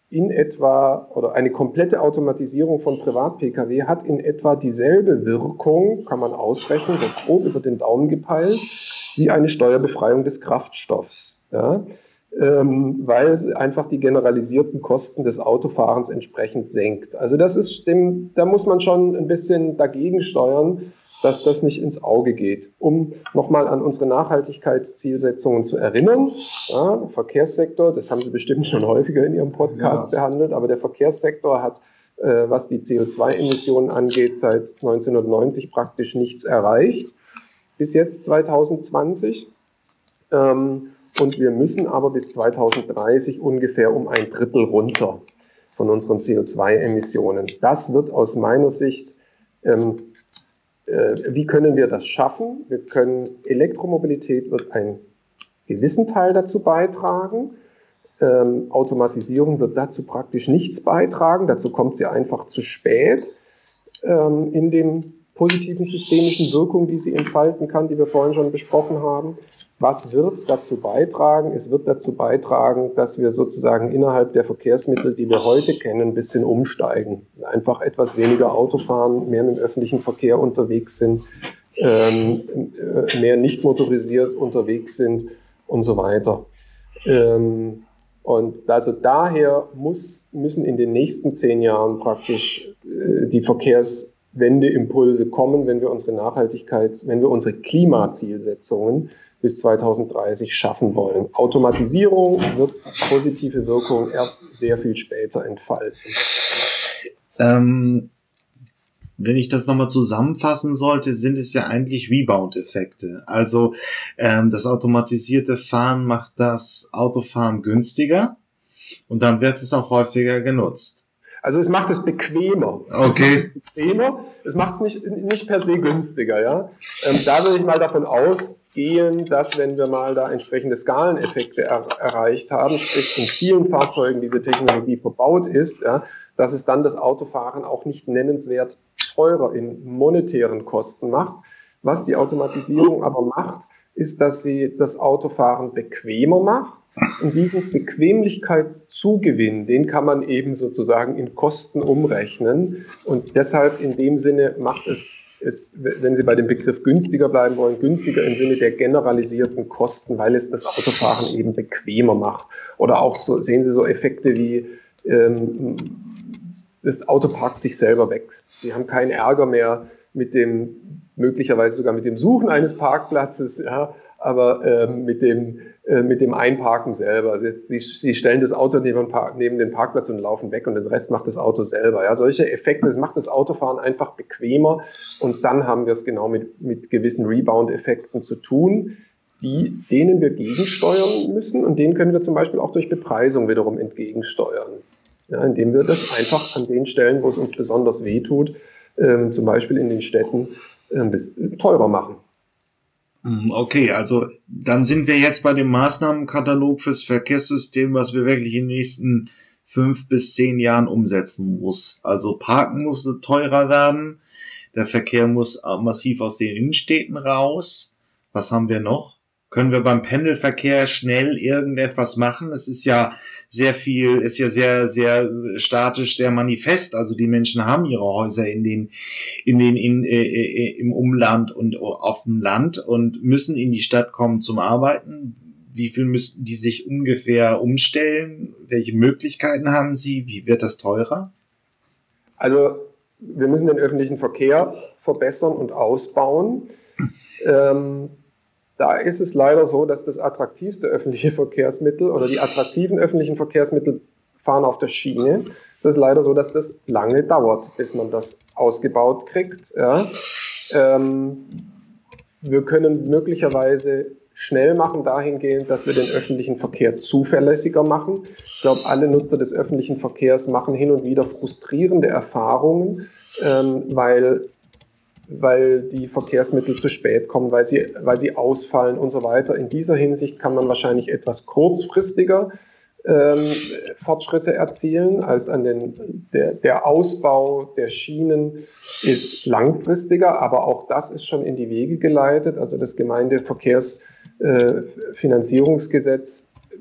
in etwa, oder eine komplette Automatisierung von Privat-P K W hat in etwa dieselbe Wirkung, kann man ausrechnen, so grob über den Daumen gepeilt, wie eine Steuerbefreiung des Kraftstoffs. Ja? Ähm, weil einfach die generalisierten Kosten des Autofahrens entsprechend senkt. Also das ist, dem, da muss man schon ein bisschen dagegen steuern, dass das nicht ins Auge geht. Um nochmal an unsere Nachhaltigkeitszielsetzungen zu erinnern, ja, der Verkehrssektor, das haben Sie bestimmt schon häufiger in Ihrem Podcast ja. behandelt, aber der Verkehrssektor hat, äh, was die C O zwei Emissionen angeht, seit neunzehnhundertneunzig praktisch nichts erreicht, bis jetzt zweitausendzwanzig. Ähm, und wir müssen aber bis zweitausenddreißig ungefähr um ein Drittel runter von unseren C O zwei Emissionen. Das wird aus meiner Sicht ähm, Wie können wir das schaffen? Wir können, Elektromobilität wird einen gewissen Teil dazu beitragen. Ähm, Automatisierung wird dazu praktisch nichts beitragen. Dazu kommt sie einfach zu spät ähm, in den positiven systemischen Wirkungen, die sie entfalten kann, die wir vorhin schon besprochen haben. Was wird dazu beitragen? Es wird dazu beitragen, dass wir sozusagen innerhalb der Verkehrsmittel, die wir heute kennen, ein bisschen umsteigen. Einfach etwas weniger Auto fahren, mehr mit dem öffentlichen Verkehr unterwegs sind, ähm, mehr nicht motorisiert unterwegs sind und so weiter. Ähm, und also daher muss, müssen in den nächsten zehn Jahren praktisch äh, die Verkehrswendeimpulse kommen, wenn wir unsere Nachhaltigkeits-, wenn wir unsere Klimazielsetzungen bis zweitausenddreißig schaffen wollen. Automatisierung wird positive Wirkung erst sehr viel später entfalten. Ähm, wenn ich das nochmal zusammenfassen sollte, sind es ja eigentlich Rebound-Effekte. Also ähm, das automatisierte Fahren macht das Autofahren günstiger und dann wird es auch häufiger genutzt. Also es macht es bequemer. Okay. Es, bequemer. Es macht es nicht, nicht per se günstiger. Ja? Ähm, da will ich mal davon ausgehen, dass wenn wir mal da entsprechende Skaleneffekte er, erreicht haben, sprich in vielen Fahrzeugen diese Technologie verbaut ist, ja, dass es dann das Autofahren auch nicht nennenswert teurer in monetären Kosten macht. Was die Automatisierung aber macht, ist, dass sie das Autofahren bequemer macht. Und diesen Bequemlichkeitszugewinn, den kann man eben sozusagen in Kosten umrechnen. Und deshalb in dem Sinne macht es, es, wenn Sie bei dem Begriff günstiger bleiben wollen, günstiger im Sinne der generalisierten Kosten, weil es das Autofahren eben bequemer macht. Oder auch so, sehen Sie so Effekte wie, ähm, das Auto parkt sich selber weg. Sie haben keinen Ärger mehr mit dem, möglicherweise sogar mit dem Suchen eines Parkplatzes, ja, aber ähm, mit dem äh, mit dem Einparken selber. Also jetzt, sie, sie stellen das Auto neben, neben den Parkplatz und laufen weg und den Rest macht das Auto selber. Ja, solche Effekte, das macht das Autofahren einfach bequemer und dann haben wir es genau mit, mit gewissen Rebound-Effekten zu tun, die, denen wir gegensteuern müssen und denen können wir zum Beispiel auch durch Bepreisung wiederum entgegensteuern. Ja, indem wir das einfach an den Stellen, wo es uns besonders wehtut, ähm, zum Beispiel in den Städten, äh, ein bisschen teurer machen. Okay, also dann sind wir jetzt bei dem Maßnahmenkatalog fürs Verkehrssystem, was wir wirklich in den nächsten fünf bis zehn Jahren umsetzen muss. Also Parken muss teurer werden, der Verkehr muss massiv aus den Innenstädten raus. Was haben wir noch? Können wir beim Pendelverkehr schnell irgendetwas machen? Es ist ja sehr viel, ist ja sehr, sehr statisch, sehr manifest. Also die Menschen haben ihre Häuser in den, in den, in, äh, im Umland und auf dem Land und müssen in die Stadt kommen zum Arbeiten. Wie viel müssten die sich ungefähr umstellen? Welche Möglichkeiten haben sie? Wie wird das teurer? Also wir müssen den öffentlichen Verkehr verbessern und ausbauen. Ähm, Da ist es leider so, dass das attraktivste öffentliche Verkehrsmittel oder die attraktiven öffentlichen Verkehrsmittel fahren auf der Schiene. Das ist leider so, dass das lange dauert, bis man das ausgebaut kriegt. Ja. Ähm, wir können möglicherweise schnell machen dahingehend, dass wir den öffentlichen Verkehr zuverlässiger machen. Ich glaube, alle Nutzer des öffentlichen Verkehrs machen hin und wieder frustrierende Erfahrungen, ähm, weil weil die Verkehrsmittel zu spät kommen, weil sie, weil sie ausfallen und so weiter. In dieser Hinsicht kann man wahrscheinlich etwas kurzfristiger ähm, Fortschritte erzielen, als an den, der, der Ausbau der Schienen ist langfristiger, aber auch das ist schon in die Wege geleitet. Also das Gemeindeverkehrsfinanzierungsgesetz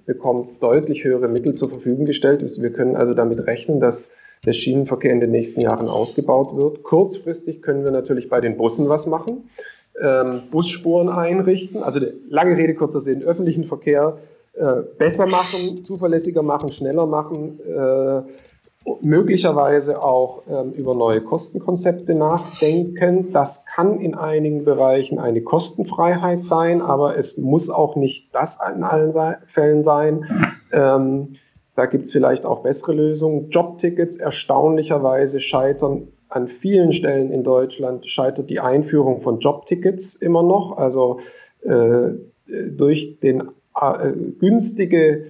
bekommt deutlich höhere Mittel zur Verfügung gestellt. Wir können also damit rechnen, dass der Schienenverkehr in den nächsten Jahren ausgebaut wird. Kurzfristig können wir natürlich bei den Bussen was machen, ähm, Busspuren einrichten, also lange Rede, kurzer Sinn, öffentlichen Verkehr äh, besser machen, zuverlässiger machen, schneller machen, äh, möglicherweise auch ähm, über neue Kostenkonzepte nachdenken. Das kann in einigen Bereichen eine Kostenfreiheit sein, aber es muss auch nicht das in allen Se- Fällen sein. Ähm, da gibt es vielleicht auch bessere Lösungen. Jobtickets, erstaunlicherweise scheitern an vielen Stellen in Deutschland, scheitert die Einführung von Jobtickets immer noch. Also äh, durch den äh, günstige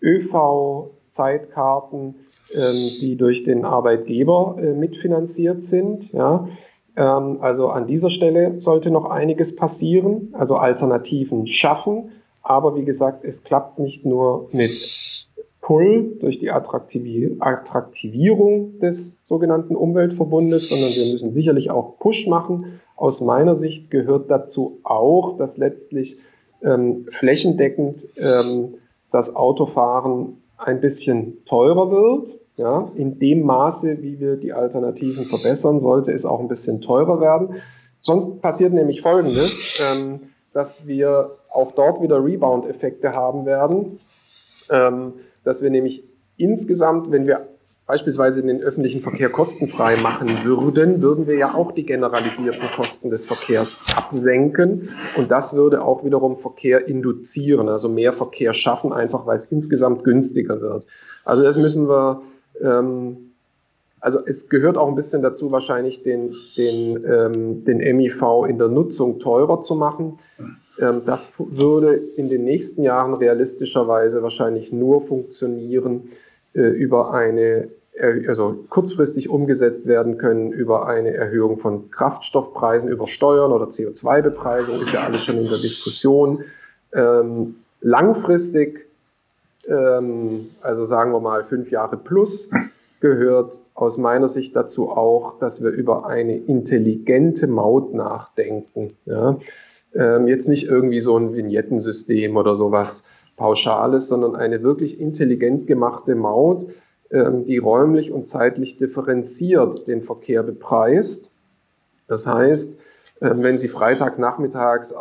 ÖV-Zeitkarten, die durch den Arbeitgeber äh, mitfinanziert sind. Ja. Ähm, also an dieser Stelle sollte noch einiges passieren, also Alternativen schaffen. Aber wie gesagt, es klappt nicht nur mit Pull durch die Attraktivi- Attraktivierung des sogenannten Umweltverbundes, sondern wir müssen sicherlich auch Push machen. Aus meiner Sicht gehört dazu auch, dass letztlich ähm, flächendeckend ähm, das Autofahren ein bisschen teurer wird. Ja, in dem Maße, wie wir die Alternativen verbessern, sollte es auch ein bisschen teurer werden. Sonst passiert nämlich Folgendes, ähm, dass wir auch dort wieder Rebound-Effekte haben werden, ähm, dass wir nämlich insgesamt, wenn wir beispielsweise den öffentlichen Verkehr kostenfrei machen würden, würden wir ja auch die generalisierten Kosten des Verkehrs absenken und das würde auch wiederum Verkehr induzieren, also mehr Verkehr schaffen, einfach weil es insgesamt günstiger wird. Also das müssen wir, ähm, also es gehört auch ein bisschen dazu, wahrscheinlich den, den, ähm, den M I V in der Nutzung teurer zu machen. Ähm, das würde in den nächsten Jahren realistischerweise wahrscheinlich nur funktionieren äh, über eine also kurzfristig umgesetzt werden können über eine Erhöhung von Kraftstoffpreisen, über Steuern oder C O zwei Bepreisung, ist ja alles schon in der Diskussion. Ähm, langfristig, ähm, also sagen wir mal fünf Jahre plus, gehört aus meiner Sicht dazu auch, dass wir über eine intelligente Maut nachdenken. Ja? Ähm, jetzt nicht irgendwie so ein Vignettensystem oder sowas Pauschales, sondern eine wirklich intelligent gemachte Maut, die räumlich und zeitlich differenziert den Verkehr bepreist. Das heißt, wenn Sie freitagnachmittags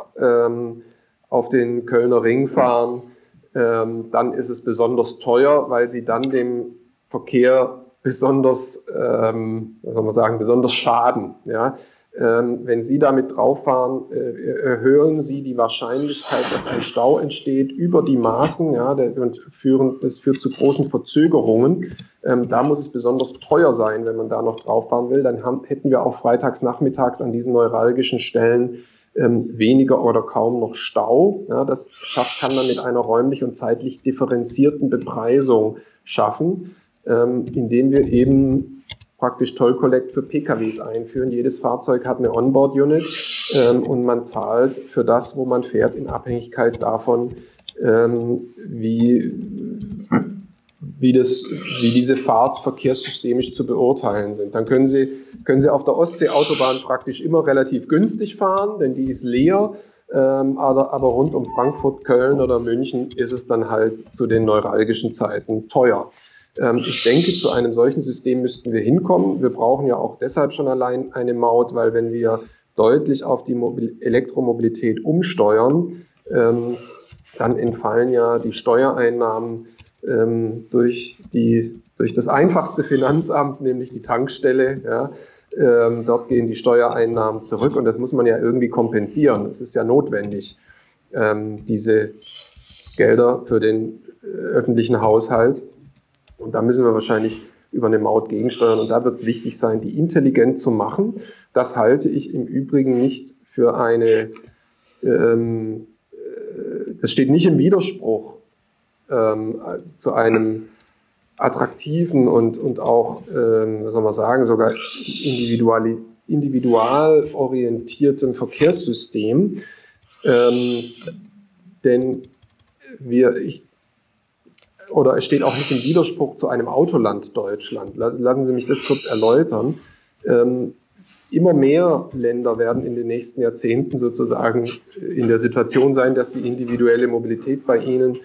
auf den Kölner Ring fahren, dann ist es besonders teuer, weil Sie dann dem Verkehr besonders, was soll man sagen, besonders schaden. Ja? Wenn Sie damit drauffahren, erhöhen Sie die Wahrscheinlichkeit, dass ein Stau entsteht über die Maßen, ja, und führen, das führt zu großen Verzögerungen. Da muss es besonders teuer sein, wenn man da noch drauffahren will. Dann haben, hätten wir auch freitags nachmittags an diesen neuralgischen Stellen weniger oder kaum noch Stau. Ja, das schafft, kann man mit einer räumlich und zeitlich differenzierten Bepreisung schaffen, indem wir eben praktisch Toll Collect für P K Ws einführen. Jedes Fahrzeug hat eine Onboard-Unit ähm, und man zahlt für das, wo man fährt, in Abhängigkeit davon, ähm, wie, wie, das, wie diese Fahrt verkehrssystemisch zu beurteilen sind. Dann können Sie, können Sie auf der Ostsee-Autobahn praktisch immer relativ günstig fahren, denn die ist leer, ähm, aber, aber rund um Frankfurt, Köln oder München ist es dann halt zu den neuralgischen Zeiten teuer. Ich denke, zu einem solchen System müssten wir hinkommen. Wir brauchen ja auch deshalb schon allein eine Maut, weil wenn wir deutlich auf die Mobil- Elektromobilität umsteuern, ähm, dann entfallen ja die Steuereinnahmen ähm, durch, die, durch das einfachste Finanzamt, nämlich die Tankstelle. Ja. Ähm, dort gehen die Steuereinnahmen zurück und das muss man ja irgendwie kompensieren. Es ist ja notwendig, ähm, diese Gelder für den äh, öffentlichen Haushalt. Und da müssen wir wahrscheinlich über eine Maut gegensteuern. Und da wird es wichtig sein, die intelligent zu machen. Das halte ich im Übrigen nicht für eine, ähm, das steht nicht im Widerspruch ähm, also zu einem attraktiven und, und auch, ähm, was soll man sagen, sogar individual, individual orientierten Verkehrssystem. Ähm, denn wir, ich, oder es steht auch nicht im Widerspruch zu einem Autoland Deutschland. Lassen Sie mich das kurz erläutern. Ähm, immer mehr Länder werden in den nächsten Jahrzehnten sozusagen in der Situation sein, dass die individuelle Mobilität bei ihnen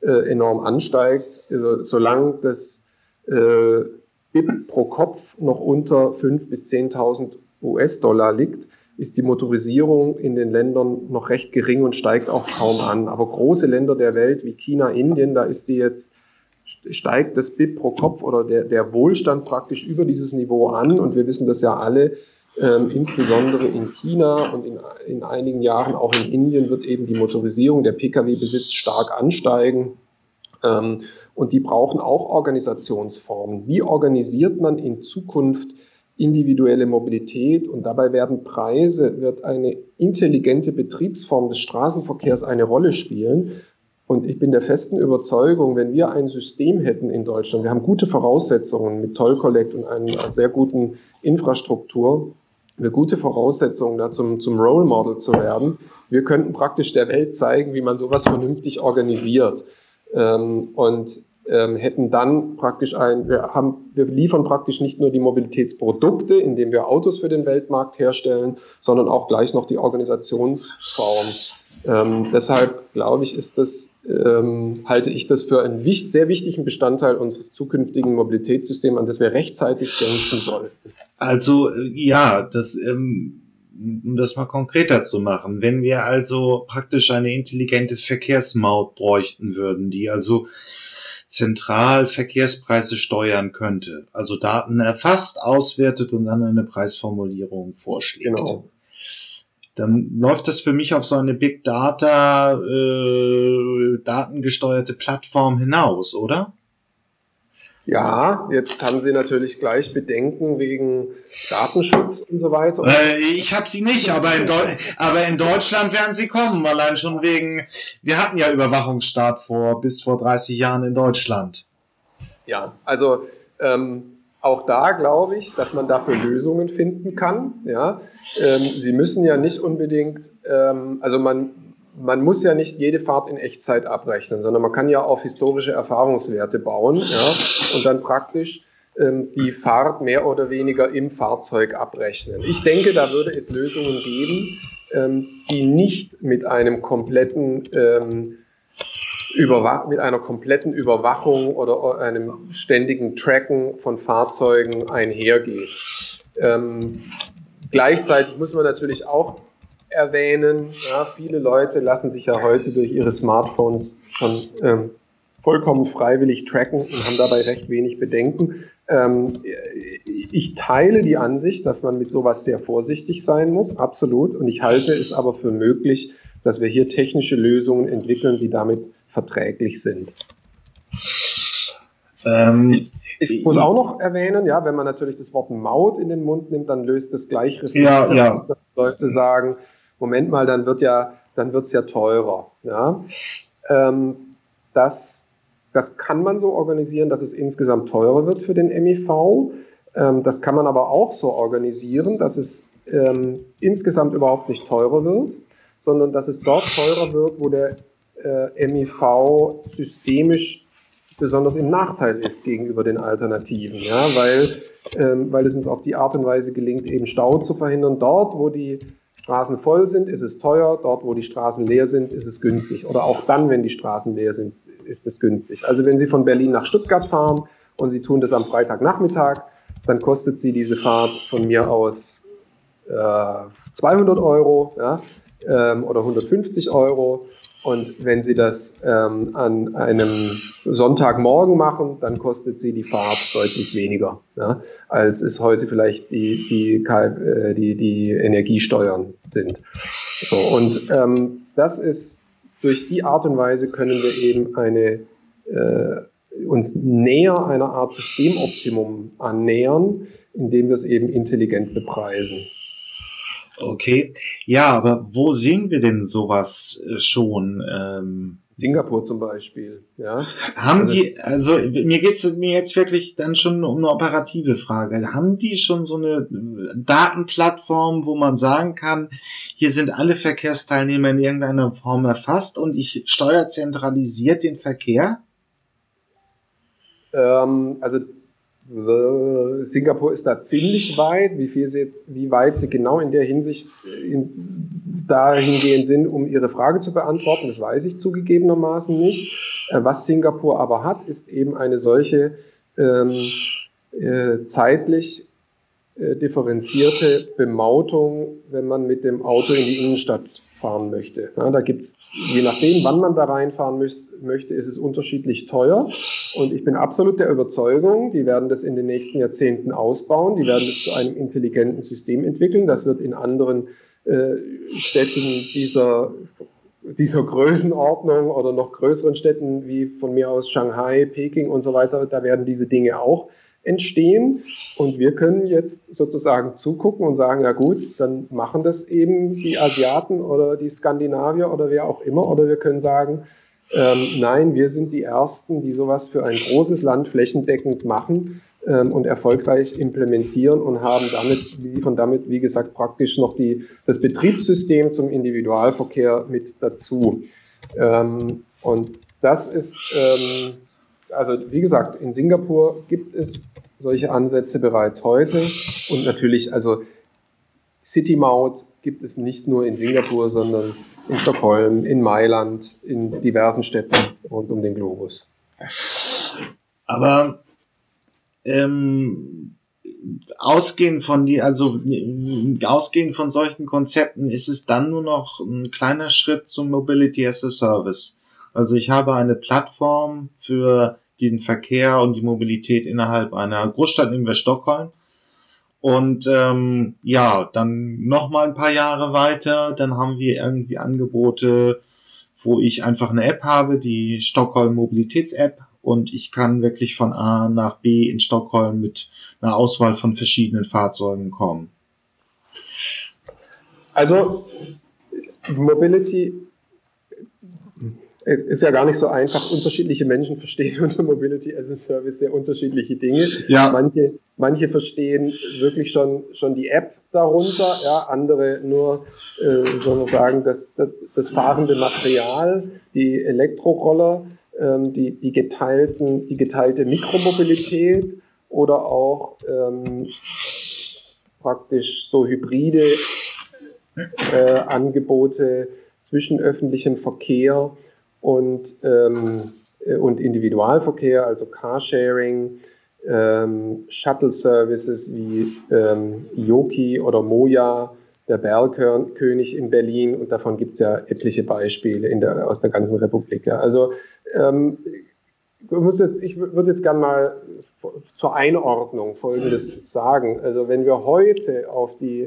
äh, enorm ansteigt. Also, solange das äh, B I P pro Kopf noch unter fünftausend bis zehntausend U S-Dollar liegt, ist die Motorisierung in den Ländern noch recht gering und steigt auch kaum an. Aber große Länder der Welt wie China, Indien, da ist die jetzt, steigt das B I P pro Kopf oder der, der Wohlstand praktisch über dieses Niveau an. Und wir wissen das ja alle, ähm, insbesondere in China und in, in einigen Jahren auch in Indien wird eben die Motorisierung, der Pkw-Besitz stark ansteigen. Ähm, und die brauchen auch Organisationsformen. Wie organisiert man in Zukunft individuelle Mobilität, und dabei werden Preise, wird eine intelligente Betriebsform des Straßenverkehrs eine Rolle spielen. Und ich bin der festen Überzeugung, wenn wir ein System hätten in Deutschland, wir haben gute Voraussetzungen mit Toll Collect und einer sehr guten Infrastruktur, wir gute Voraussetzungen da zum, zum Role Model zu werden. Wir könnten praktisch der Welt zeigen, wie man sowas vernünftig organisiert. Ähm, und Ähm, hätten dann praktisch ein, wir haben, wir liefern praktisch nicht nur die Mobilitätsprodukte, indem wir Autos für den Weltmarkt herstellen, sondern auch gleich noch die Organisationsform. Ähm, deshalb glaube ich, ist das, ähm, halte ich das für einen wichtig, sehr wichtigen Bestandteil unseres zukünftigen Mobilitätssystems, an das wir rechtzeitig denken sollten. Also, ja, das, ähm, um das mal konkreter zu machen, wenn wir also praktisch eine intelligente Verkehrsmaut bräuchten würden, die also zentral Verkehrspreise steuern könnte, also Daten erfasst, auswertet und dann eine Preisformulierung vorschlägt. Genau. Dann läuft das für mich auf so eine Big Data äh, datengesteuerte Plattform hinaus, oder? Ja, jetzt haben Sie natürlich gleich Bedenken wegen Datenschutz und so weiter. Äh, ich habe sie nicht, aber in, Deu- aber in Deutschland werden sie kommen, allein schon wegen, wir hatten ja Überwachungsstaat vor bis vor dreißig Jahren in Deutschland. Ja, also ähm, auch da glaube ich, dass man dafür Lösungen finden kann. Ja, ähm, Sie müssen ja nicht unbedingt, ähm, also man Man muss ja nicht jede Fahrt in Echtzeit abrechnen, sondern man kann ja auf historische Erfahrungswerte bauen, ja, und dann praktisch ähm, die Fahrt mehr oder weniger im Fahrzeug abrechnen. Ich denke, da würde es Lösungen geben, ähm, die nicht mit einem kompletten ähm, Überwach- mit einer kompletten Überwachung oder einem ständigen Tracken von Fahrzeugen einhergeht. Ähm, gleichzeitig muss man natürlich auch erwähnen, ja, viele Leute lassen sich ja heute durch ihre Smartphones schon ähm, vollkommen freiwillig tracken und haben dabei recht wenig Bedenken. Ähm, ich teile die Ansicht, dass man mit sowas sehr vorsichtig sein muss, absolut, und ich halte es aber für möglich, dass wir hier technische Lösungen entwickeln, die damit verträglich sind. Ähm, Ich muss auch noch erwähnen, ja, wenn man natürlich das Wort Maut in den Mund nimmt, dann löst das gleich Reflexe, ja, ja. dass Leute sagen, Moment mal, dann wird ja, dann wird's ja teurer. Ja. Ähm, das, das kann man so organisieren, dass es insgesamt teurer wird für den M I V. Ähm, das kann man aber auch so organisieren, dass es ähm, insgesamt überhaupt nicht teurer wird, sondern dass es dort teurer wird, wo der äh, M I V systemisch besonders im Nachteil ist gegenüber den Alternativen, ja, weil, ähm, weil es uns auf die Art und Weise gelingt, eben Stau zu verhindern. Dort, wo die Straßen voll sind, ist es teuer. Dort, wo die Straßen leer sind, ist es günstig. Oder auch dann, wenn die Straßen leer sind, ist es günstig. Also wenn Sie von Berlin nach Stuttgart fahren und Sie tun das am Freitagnachmittag, dann kostet Sie diese Fahrt von mir aus äh, zweihundert Euro, ja, ähm, oder hundertfünfzig Euro. Und wenn Sie das ähm, an einem Sonntagmorgen machen, dann kostet Sie die Fahrt deutlich weniger, ja, als es heute vielleicht die, die, die, die, die Energiesteuern sind. So, und ähm, das ist, durch die Art und Weise können wir eben eine, äh, uns näher einer Art Systemoptimum annähern, indem wir es eben intelligent bepreisen. Okay, ja, aber wo sehen wir denn sowas äh, schon? Ähm, Singapur zum Beispiel, ja. Haben also, die, also mir geht's mir jetzt wirklich dann schon um eine operative Frage. Haben die schon so eine Datenplattform, wo man sagen kann, hier sind alle Verkehrsteilnehmer in irgendeiner Form erfasst und ich steuere zentralisiert den Verkehr? Ähm, also Singapur ist da ziemlich weit. Wie viel sie jetzt, wie weit sie genau in der Hinsicht in, dahingehend sind, um Ihre Frage zu beantworten, das weiß ich zugegebenermaßen nicht. Was Singapur aber hat, ist eben eine solche ähm, äh, zeitlich äh, differenzierte Bemautung, wenn man mit dem Auto in die Innenstadt fahren möchte. Ja, da gibt's, je nachdem, wann man da reinfahren müß, möchte, ist es unterschiedlich teuer. Und ich bin absolut der Überzeugung, die werden das in den nächsten Jahrzehnten ausbauen, die werden es zu einem intelligenten System entwickeln. Das wird in anderen äh, Städten dieser, dieser Größenordnung oder noch größeren Städten wie von mir aus Shanghai, Peking und so weiter, da werden diese Dinge auch entstehen. Und wir können jetzt sozusagen zugucken und sagen, ja gut, dann machen das eben die Asiaten oder die Skandinavier oder wer auch immer. Oder wir können sagen, ähm, nein, wir sind die Ersten, die sowas für ein großes Land flächendeckend machen ähm, und erfolgreich implementieren und haben damit, liefern damit, wie gesagt, praktisch noch die, das Betriebssystem zum Individualverkehr mit dazu. Ähm, und das ist, ähm, also wie gesagt, in Singapur gibt es solche Ansätze bereits heute und natürlich, also City Maut gibt es nicht nur in Singapur, sondern in Stockholm, in Mailand, in diversen Städten rund um den Globus. Aber ähm, ausgehend von die, also ausgehend von solchen Konzepten ist es dann nur noch ein kleiner Schritt zum Mobility as a Service. Also ich habe eine Plattform für den Verkehr und die Mobilität innerhalb einer Großstadt, nehmen wir Stockholm. Und ähm, ja, dann noch mal ein paar Jahre weiter, dann haben wir irgendwie Angebote, wo ich einfach eine App habe, die Stockholm Mobilitäts-App, und ich kann wirklich von A nach B in Stockholm mit einer Auswahl von verschiedenen Fahrzeugen kommen. Also Mobility ist ja gar nicht so einfach. Unterschiedliche Menschen verstehen unter Mobility as a Service sehr unterschiedliche Dinge. Ja. Manche, manche verstehen wirklich schon, schon die App darunter, ja, andere nur, äh, soll man sagen, das, das, das fahrende Material, die Elektroroller, ähm, die, die geteilten, die geteilte Mikromobilität oder auch ähm, praktisch so hybride äh, Angebote zwischen öffentlichem Verkehr und, ähm, und Individualverkehr, also Carsharing, ähm, Shuttle-Services wie ähm, Yoki oder Moja, der Bergkönig in Berlin, und davon gibt es ja etliche Beispiele in der, aus der ganzen Republik. Ja. Also ähm, ich, muss jetzt, ich würde jetzt gerne mal zur Einordnung Folgendes sagen. Also wenn wir heute auf die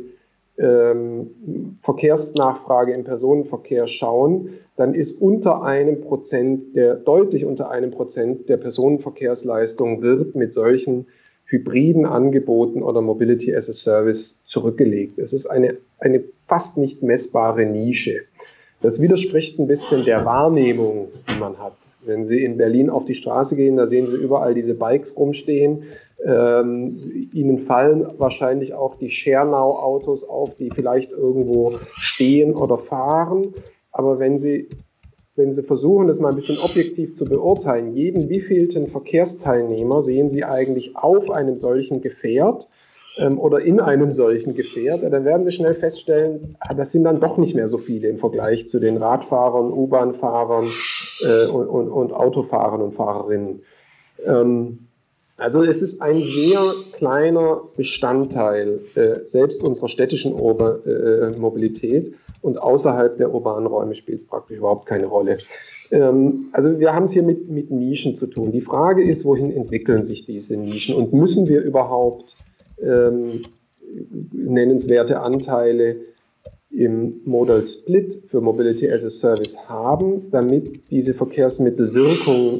ähm, Verkehrsnachfrage im Personenverkehr schauen, dann ist unter einem Prozent, der deutlich unter einem Prozent der Personenverkehrsleistung wird mit solchen hybriden Angeboten oder Mobility as a Service zurückgelegt. Es ist eine, eine fast nicht messbare Nische. Das widerspricht ein bisschen der Wahrnehmung, die man hat. Wenn Sie in Berlin auf die Straße gehen, da sehen Sie überall diese Bikes rumstehen. Ähm, Ihnen fallen wahrscheinlich auch die Schernau-Autos auf, die vielleicht irgendwo stehen oder fahren. Aber wenn Sie, wenn Sie versuchen, das mal ein bisschen objektiv zu beurteilen, jeden wievielten Verkehrsteilnehmer sehen Sie eigentlich auf einem solchen Gefährt ähm, oder in einem solchen Gefährt, dann werden Sie schnell feststellen, das sind dann doch nicht mehr so viele im Vergleich zu den Radfahrern, U-Bahn-Fahrern äh, und, und, und Autofahrern und Fahrerinnen. Ähm, Also es ist ein sehr kleiner Bestandteil äh, selbst unserer städtischen Ober, äh, Mobilität, und außerhalb der urbanen Räume spielt es praktisch überhaupt keine Rolle. Ähm, also wir haben es hier mit, mit Nischen zu tun. Die Frage ist, wohin entwickeln sich diese Nischen, und müssen wir überhaupt ähm, nennenswerte Anteile im Modal Split für Mobility as a Service haben, damit diese Verkehrsmittelwirkung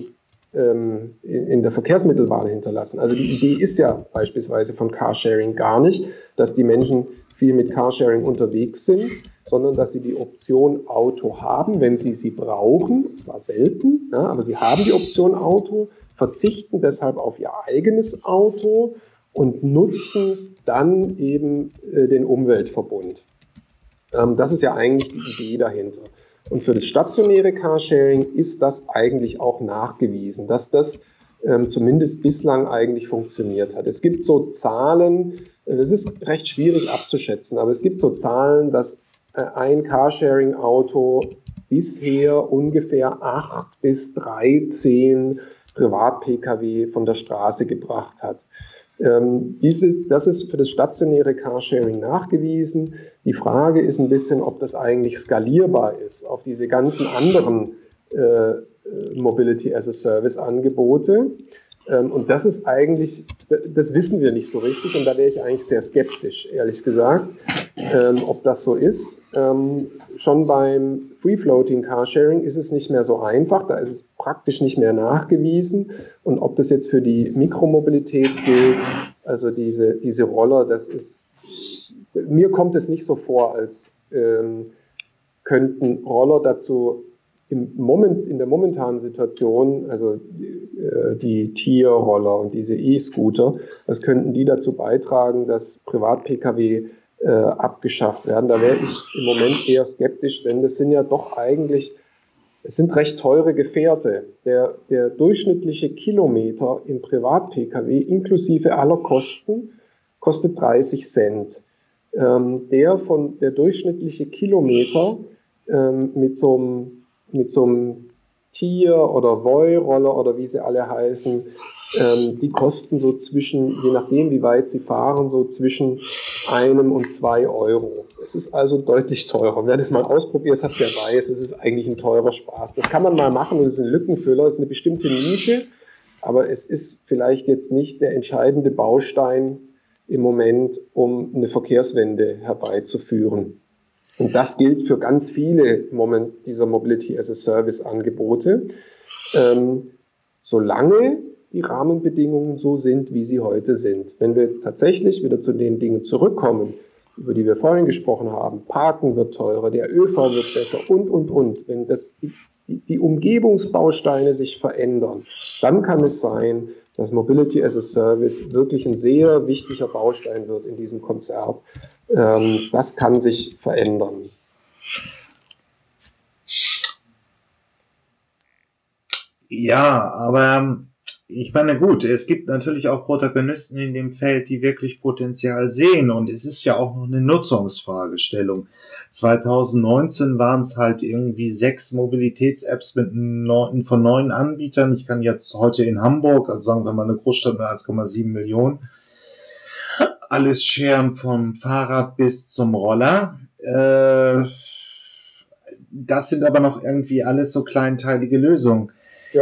in der Verkehrsmittelwahl hinterlassen. Also die Idee ist ja beispielsweise von Carsharing gar nicht, dass die Menschen viel mit Carsharing unterwegs sind, sondern dass sie die Option Auto haben, wenn sie sie brauchen, zwar selten, ja, aber sie haben die Option Auto, verzichten deshalb auf ihr eigenes Auto und nutzen dann eben äh, den Umweltverbund. Ähm, das ist ja eigentlich die Idee dahinter. Und für das stationäre Carsharing ist das eigentlich auch nachgewiesen, dass das ähm, zumindest bislang eigentlich funktioniert hat. Es gibt so Zahlen, das ist recht schwierig abzuschätzen, aber es gibt so Zahlen, dass äh, ein Carsharing-Auto bisher ungefähr acht bis dreizehn Privat-Pkw von der Straße gebracht hat. Ähm, diese, das ist für das stationäre Carsharing nachgewiesen. Die Frage ist ein bisschen, ob das eigentlich skalierbar ist auf diese ganzen anderen äh, Mobility-as-a-Service-Angebote. Ähm, und das ist eigentlich, das wissen wir nicht so richtig und da wäre ich eigentlich sehr skeptisch, ehrlich gesagt, ähm, ob das so ist. Ähm, schon beim Free-Floating Carsharing ist es nicht mehr so einfach, da ist es praktisch nicht mehr nachgewiesen. Und ob das jetzt für die Mikromobilität gilt, also diese, diese Roller, das ist, mir kommt es nicht so vor, als ähm, könnten Roller dazu im Moment, in der momentanen Situation, also äh, die Tier-Roller und diese E-Scooter, das könnten die dazu beitragen, dass Privat-Pkw äh, abgeschafft werden. Da wäre ich im Moment eher skeptisch, denn das sind ja doch eigentlich, es sind recht teure Gefährte. Der, der durchschnittliche Kilometer im Privat-Pkw inklusive aller Kosten kostet dreißig Cent. Ähm, der, von, der durchschnittliche Kilometer ähm, mit so einem mit so einem Tier- oder Voi-Roller oder wie sie alle heißen, ähm, die kosten so zwischen, je nachdem wie weit sie fahren, so zwischen einem und zwei Euro. Es ist also deutlich teurer. Wer das mal ausprobiert hat, der weiß, es ist eigentlich ein teurer Spaß. Das kann man mal machen und es ist ein Lückenfüller, es ist eine bestimmte Nische, aber es ist vielleicht jetzt nicht der entscheidende Baustein im Moment, um eine Verkehrswende herbeizuführen. Und das gilt für ganz viele Moment dieser Mobility-as-a-Service-Angebote, ähm, solange die Rahmenbedingungen so sind, wie sie heute sind. Wenn wir jetzt tatsächlich wieder zu den Dingen zurückkommen, über die wir vorhin gesprochen haben, Parken wird teurer, der ÖV wird besser und, und, und. Wenn das, die, die Umgebungsbausteine sich verändern, dann kann es sein, dass Mobility as a Service wirklich ein sehr wichtiger Baustein wird in diesem Konzert. Ähm, das kann sich verändern. Ja, aber ich meine, gut, es gibt natürlich auch Protagonisten in dem Feld, die wirklich Potenzial sehen und es ist ja auch noch eine Nutzungsfragestellung. zwanzig neunzehn waren es halt irgendwie sechs Mobilitäts-Apps mit neun, von neun Anbietern. Ich kann jetzt heute in Hamburg, also sagen wir mal eine Großstadt mit eins Komma sieben Millionen, alles scheren vom Fahrrad bis zum Roller. Äh, das sind aber noch irgendwie alles so kleinteilige Lösungen. Ja.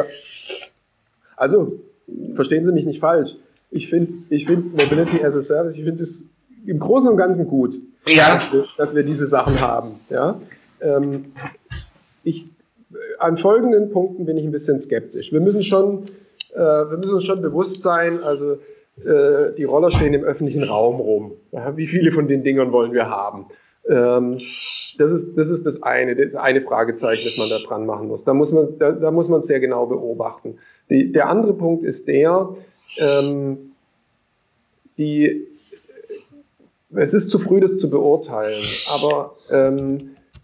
Also, verstehen Sie mich nicht falsch. Ich finde ich find Mobility as a Service, ich finde es im Großen und Ganzen gut, ja. dass, wir, dass wir diese Sachen haben. Ja? Ähm, ich, an folgenden Punkten bin ich ein bisschen skeptisch. Wir müssen schon, äh, wir müssen uns schon bewusst sein, also äh, die Roller stehen im öffentlichen Raum rum. Ja? Wie viele von den Dingern wollen wir haben? Ähm, das ist, das ist das eine, das eine Fragezeichen, das man da dran machen muss. Da muss man, da, da muss man es sehr genau beobachten. Die, der andere Punkt ist der, ähm, die, es ist zu früh, das zu beurteilen, aber ähm,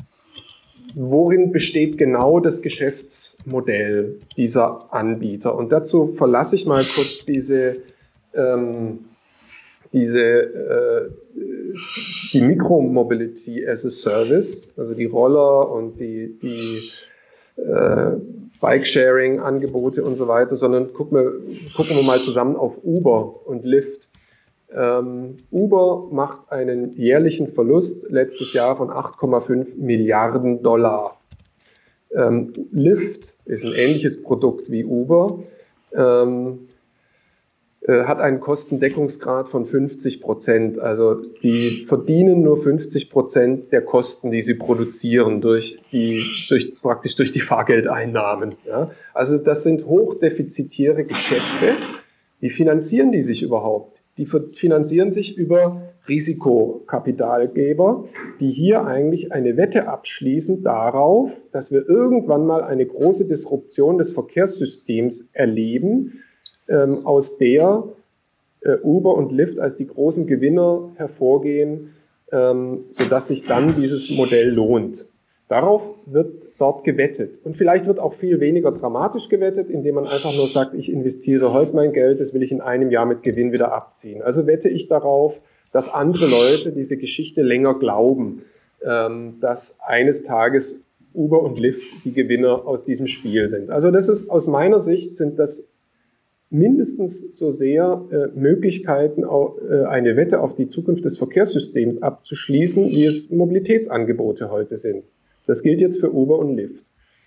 worin besteht genau das Geschäftsmodell dieser Anbieter? Und dazu verlasse ich mal kurz diese, ähm, diese äh, die Mikromobility as a Service, also die Roller und die, die äh, Bike-Sharing-Angebote und so weiter, sondern gucken wir, gucken wir mal zusammen auf Uber und Lyft. Ähm, Uber macht einen jährlichen Verlust letztes Jahr von acht Komma fünf Milliarden Dollar. Ähm, Lyft ist ein ähnliches Produkt wie Uber, ähm, äh, hat einen Kostendeckungsgrad von fünfzig Prozent. Also die verdienen nur fünfzig Prozent der Kosten, die sie produzieren, durch die, durch, praktisch durch die Fahrgeldeinnahmen. Ja? Also das sind hochdefizitäre Geschäfte. Wie finanzieren die sich überhaupt? Die finanzieren sich über Risikokapitalgeber, die hier eigentlich eine Wette abschließen darauf, dass wir irgendwann mal eine große Disruption des Verkehrssystems erleben, ähm, aus der äh, Uber und Lyft als die großen Gewinner hervorgehen, ähm, sodass sich dann dieses Modell lohnt. Darauf wird dort gewettet. Und vielleicht wird auch viel weniger dramatisch gewettet, indem man einfach nur sagt, ich investiere heute mein Geld, das will ich in einem Jahr mit Gewinn wieder abziehen. Also wette ich darauf, dass andere Leute diese Geschichte länger glauben, ähm, dass eines Tages Uber und Lyft die Gewinner aus diesem Spiel sind. Also das ist aus meiner Sicht sind das mindestens so sehr äh, Möglichkeiten, auch, äh, eine Wette auf die Zukunft des Verkehrssystems abzuschließen, wie es Mobilitätsangebote heute sind. Das gilt jetzt für Uber und Lyft.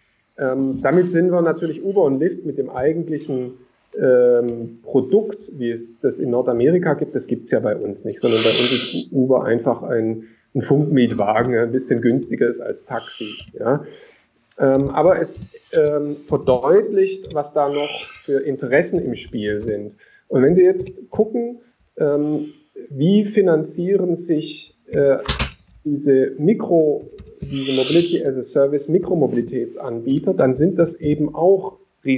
Ähm, damit sind wir natürlich Uber und Lyft mit dem eigentlichen ähm, Produkt, wie es das in Nordamerika gibt, das gibt es ja bei uns nicht, sondern bei uns ist Uber einfach ein, ein Funkmietwagen, der ein bisschen günstiger ist als Taxi. Ja? Ähm, aber es ähm, verdeutlicht, was da noch für Interessen im Spiel sind. Und wenn Sie jetzt gucken, ähm, wie finanzieren sich äh, diese Mikro, diese Mobility as a Service Mikromobilitätsanbieter, dann sind das eben auch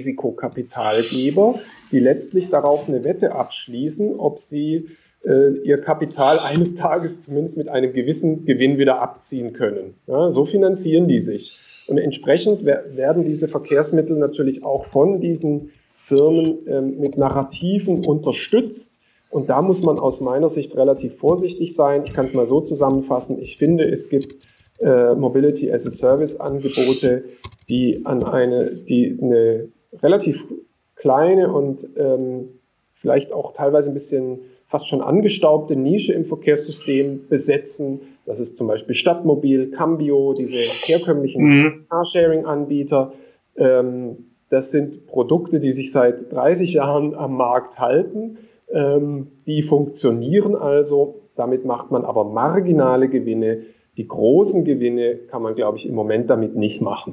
Risikokapitalgeber, die letztlich darauf eine Wette abschließen, ob sie äh, ihr Kapital eines Tages zumindest mit einem gewissen Gewinn wieder abziehen können. Ja, so finanzieren die sich. Und entsprechend werden diese Verkehrsmittel natürlich auch von diesen Firmen ähm, mit Narrativen unterstützt. Und da muss man aus meiner Sicht relativ vorsichtig sein. Ich kann es mal so zusammenfassen. Ich finde, es gibt äh, Mobility as a Service Angebote, die an eine, die eine relativ kleine und ähm, vielleicht auch teilweise ein bisschen fast schon angestaubte Nische im Verkehrssystem besetzen. Das ist zum Beispiel Stadtmobil, Cambio, diese herkömmlichen mhm. Carsharing-Anbieter. Ähm, das sind Produkte, die sich seit dreißig Jahren am Markt halten. Ähm, die funktionieren also. Damit macht man aber marginale Gewinne. Die großen Gewinne kann man, glaube ich, im Moment damit nicht machen.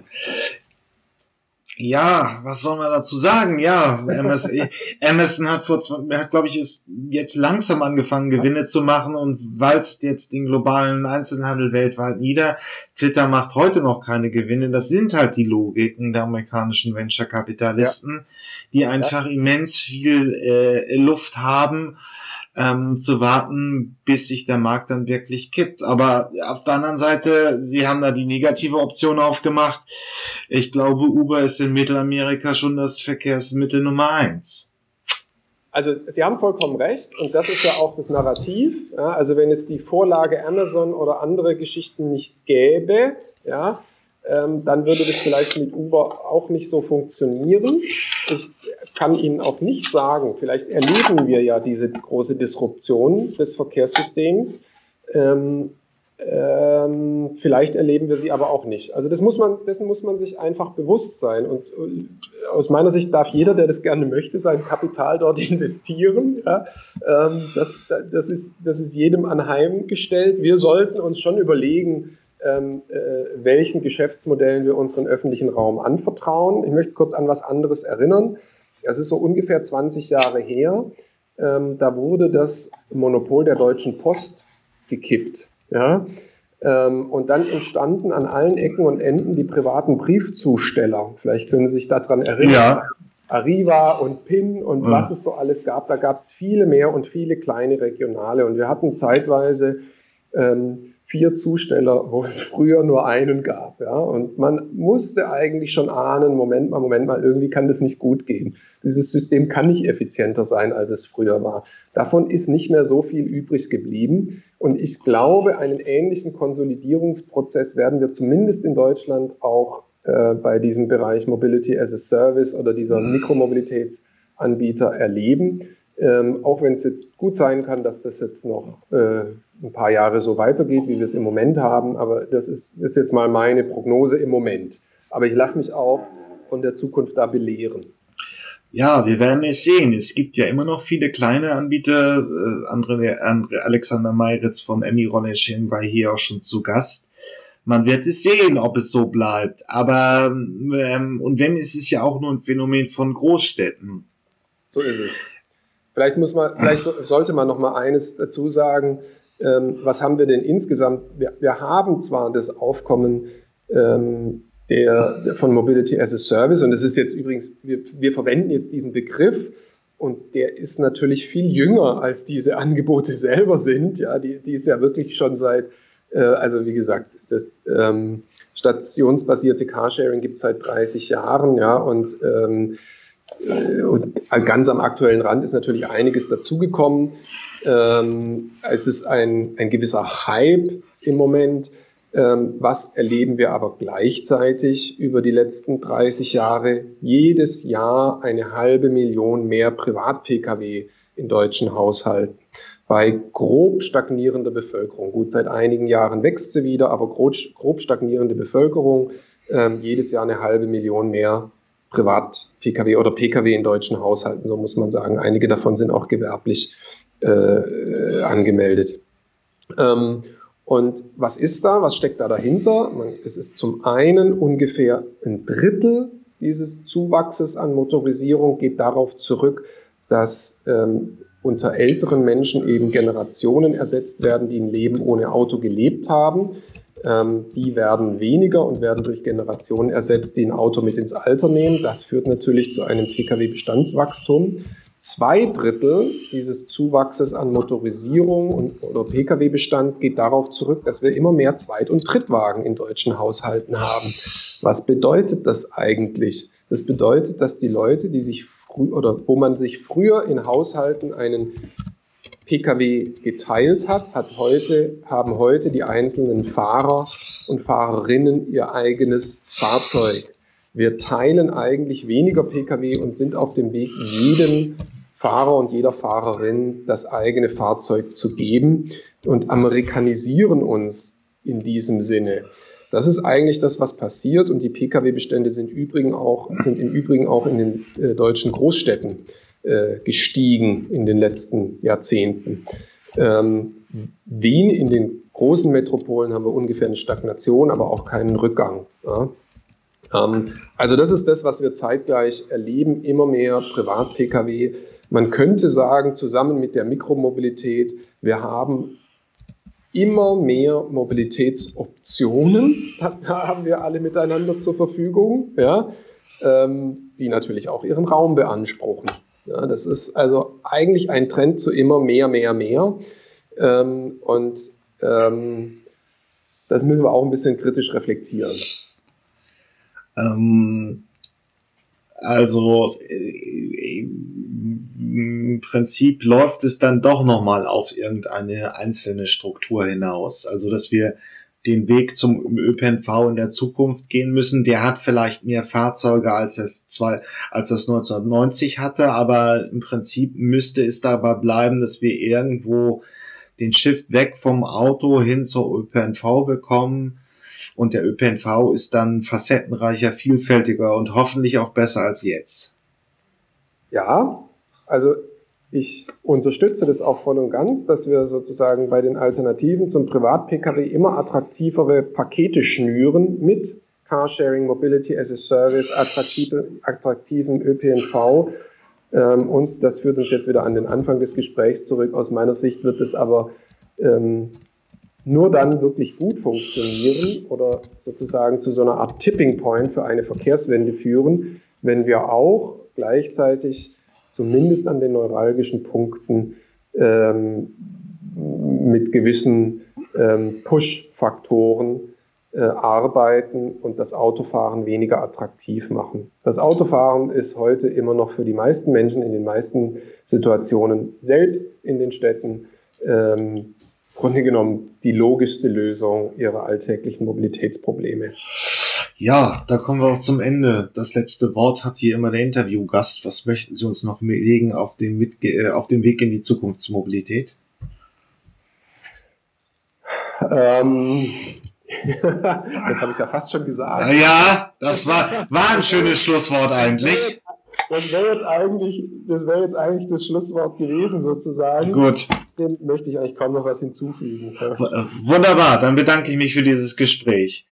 Ja, was soll man dazu sagen? Ja, Amazon hat vor, hat, glaube ich, ist jetzt langsam angefangen, Gewinne zu machen und walzt jetzt den globalen Einzelhandel weltweit nieder. Twitter macht heute noch keine Gewinne. Das sind halt die Logiken der amerikanischen Venture-Kapitalisten, ja. die einfach ja. immens viel äh, Luft haben, ähm, zu warten, bis sich der Markt dann wirklich kippt. Aber auf der anderen Seite, sie haben da die negative Option aufgemacht. Ich glaube, Uber ist in Mittelamerika schon das Verkehrsmittel Nummer eins. Also Sie haben vollkommen recht und das ist ja auch das Narrativ. Ja, also wenn es die Vorlage Amazon oder andere Geschichten nicht gäbe, ja, ähm, dann würde das vielleicht mit Uber auch nicht so funktionieren. Ich kann Ihnen auch nicht sagen, vielleicht erleben wir ja diese große Disruption des Verkehrssystems. Ähm, Ähm, vielleicht erleben wir sie aber auch nicht. Also das muss man, dessen muss man sich einfach bewusst sein. Und äh, aus meiner Sicht darf jeder, der das gerne möchte, sein Kapital dort investieren. Ja? Ähm, das, das, ist, das ist jedem anheimgestellt. Wir sollten uns schon überlegen, ähm, äh, welchen Geschäftsmodellen wir unseren öffentlichen Raum anvertrauen. Ich möchte kurz an was anderes erinnern. Es ist so ungefähr zwanzig Jahre her. Ähm, da wurde das Monopol der Deutschen Post gekippt. Ja, ähm, und dann entstanden an allen Ecken und Enden die privaten Briefzusteller. Vielleicht können Sie sich daran erinnern. Ja. Arriva und P I N und ja. was es so alles gab. Da gab es viele mehr und viele kleine regionale. Und wir hatten zeitweise ähm, vier Zusteller, wo es früher nur einen gab. Ja? Und man musste eigentlich schon ahnen, Moment mal, Moment mal, irgendwie kann das nicht gut gehen. Dieses System kann nicht effizienter sein, als es früher war. Davon ist nicht mehr so viel übrig geblieben. Und ich glaube, einen ähnlichen Konsolidierungsprozess werden wir zumindest in Deutschland auch äh, bei diesem Bereich Mobility as a Service oder dieser Mikromobilitätsanbieter erleben. Ähm, auch wenn es jetzt gut sein kann, dass das jetzt noch äh, ein paar Jahre so weitergeht, wie wir es im Moment haben. Aber das ist, ist jetzt mal meine Prognose im Moment. Aber ich lasse mich auch von der Zukunft da belehren. Ja, wir werden es sehen. Es gibt ja immer noch viele kleine Anbieter. Äh, andere, andere Alexander Meiritz von Emmy Roneschen war hier auch schon zu Gast. Man wird es sehen, ob es so bleibt. Aber ähm, und wenn, ist es ja auch nur ein Phänomen von Großstädten. So ist es. Vielleicht muss man, vielleicht sollte man noch mal eines dazu sagen. Ähm, was haben wir denn insgesamt? Wir, wir haben zwar das Aufkommen ähm, Der, der von Mobility as a Service. Und das ist jetzt übrigens, wir, wir verwenden jetzt diesen Begriff und der ist natürlich viel jünger, als diese Angebote selber sind. Ja, die, die ist ja wirklich schon seit, äh, also wie gesagt, das ähm, stationsbasierte Carsharing gibt es seit dreißig Jahren, ja, und, ähm, und ganz am aktuellen Rand ist natürlich einiges dazugekommen. Ähm, es ist ein, ein gewisser Hype im Moment. Ähm, was erleben wir aber gleichzeitig über die letzten dreißig Jahre? Jedes Jahr eine halbe Million mehr Privat-Pkw in deutschen Haushalten. Bei grob stagnierender Bevölkerung. Gut, seit einigen Jahren wächst sie wieder, aber grob, grob stagnierende Bevölkerung. Ähm, jedes Jahr eine halbe Million mehr Privat-Pkw oder Pkw in deutschen Haushalten, so muss man sagen. Einige davon sind auch gewerblich äh, angemeldet. Ähm, Und was ist da? Was steckt da dahinter? Es ist zum einen ungefähr ein Drittel dieses Zuwachses an Motorisierung geht darauf zurück, dass ähm, unter älteren Menschen eben Generationen ersetzt werden, die ein Leben ohne Auto gelebt haben. Ähm, die werden weniger und werden durch Generationen ersetzt, die ein Auto mit ins Alter nehmen. Das führt natürlich zu einem Pkw-Bestandswachstum. Zwei Drittel dieses Zuwachses an Motorisierung und, oder Pkw-Bestand geht darauf zurück, dass wir immer mehr Zweit- und Drittwagen in deutschen Haushalten haben. Was bedeutet das eigentlich? Das bedeutet, dass die Leute, die sich früh, oder wo man sich früher in Haushalten einen Pkw geteilt hat, hat heute, haben heute die einzelnen Fahrer und Fahrerinnen ihr eigenes Fahrzeug. Wir teilen eigentlich weniger Pkw und sind auf dem Weg, jedem Fahrer und jeder Fahrerin das eigene Fahrzeug zu geben und amerikanisieren uns in diesem Sinne. Das ist eigentlich das, was passiert, und die Pkw-Bestände sind, übrigens auch, sind im Übrigen auch in den äh, deutschen Großstädten äh, gestiegen in den letzten Jahrzehnten. Ähm, Wien in den großen Metropolen haben wir ungefähr eine Stagnation, aber auch keinen Rückgang. Ja. Also das ist das, was wir zeitgleich erleben, immer mehr Privat-Pkw. Man könnte sagen, zusammen mit der Mikromobilität, wir haben immer mehr Mobilitätsoptionen, da haben wir alle miteinander zur Verfügung, ja, die natürlich auch ihren Raum beanspruchen. Ja, das ist also eigentlich ein Trend zu immer mehr, mehr, mehr. Und das müssen wir auch ein bisschen kritisch reflektieren. Ähm, also äh, im Prinzip läuft es dann doch nochmal auf irgendeine einzelne Struktur hinaus. Also dass wir den Weg zum Ö P N V in der Zukunft gehen müssen. Der hat vielleicht mehr Fahrzeuge, als es zwei, als das neunzehnhundertneunzig hatte, aber im Prinzip müsste es dabei bleiben, dass wir irgendwo den Shift weg vom Auto hin zur Ö P N V bekommen. Und der Ö P N V ist dann facettenreicher, vielfältiger und hoffentlich auch besser als jetzt. Ja, also ich unterstütze das auch voll und ganz, dass wir sozusagen bei den Alternativen zum Privat-Pkw immer attraktivere Pakete schnüren mit Carsharing, Mobility as a Service, attraktive, attraktiven Ö P N V. Ähm, und das führt uns jetzt wieder an den Anfang des Gesprächs zurück. Aus meiner Sicht wird es aber ähm, nur dann wirklich gut funktionieren oder sozusagen zu so einer Art Tipping Point für eine Verkehrswende führen, wenn wir auch gleichzeitig zumindest an den neuralgischen Punkten ähm, mit gewissen ähm, Push-Faktoren äh, arbeiten und das Autofahren weniger attraktiv machen. Das Autofahren ist heute immer noch für die meisten Menschen in den meisten Situationen, selbst in den Städten, ähm, im Grunde genommen die logischste Lösung ihrer alltäglichen Mobilitätsprobleme. Ja, da kommen wir auch zum Ende. Das letzte Wort hat hier immer der Interviewgast. Was möchten Sie uns noch legen auf dem, Mitge- auf dem Weg in die Zukunftsmobilität? Ähm, das habe ich ja fast schon gesagt. Ja, das war, war ein schönes Schlusswort eigentlich. Das wäre jetzt eigentlich, das wäre jetzt eigentlich das Schlusswort gewesen sozusagen. Gut. Dem möchte ich eigentlich kaum noch was hinzufügen. Wunderbar, dann bedanke ich mich für dieses Gespräch.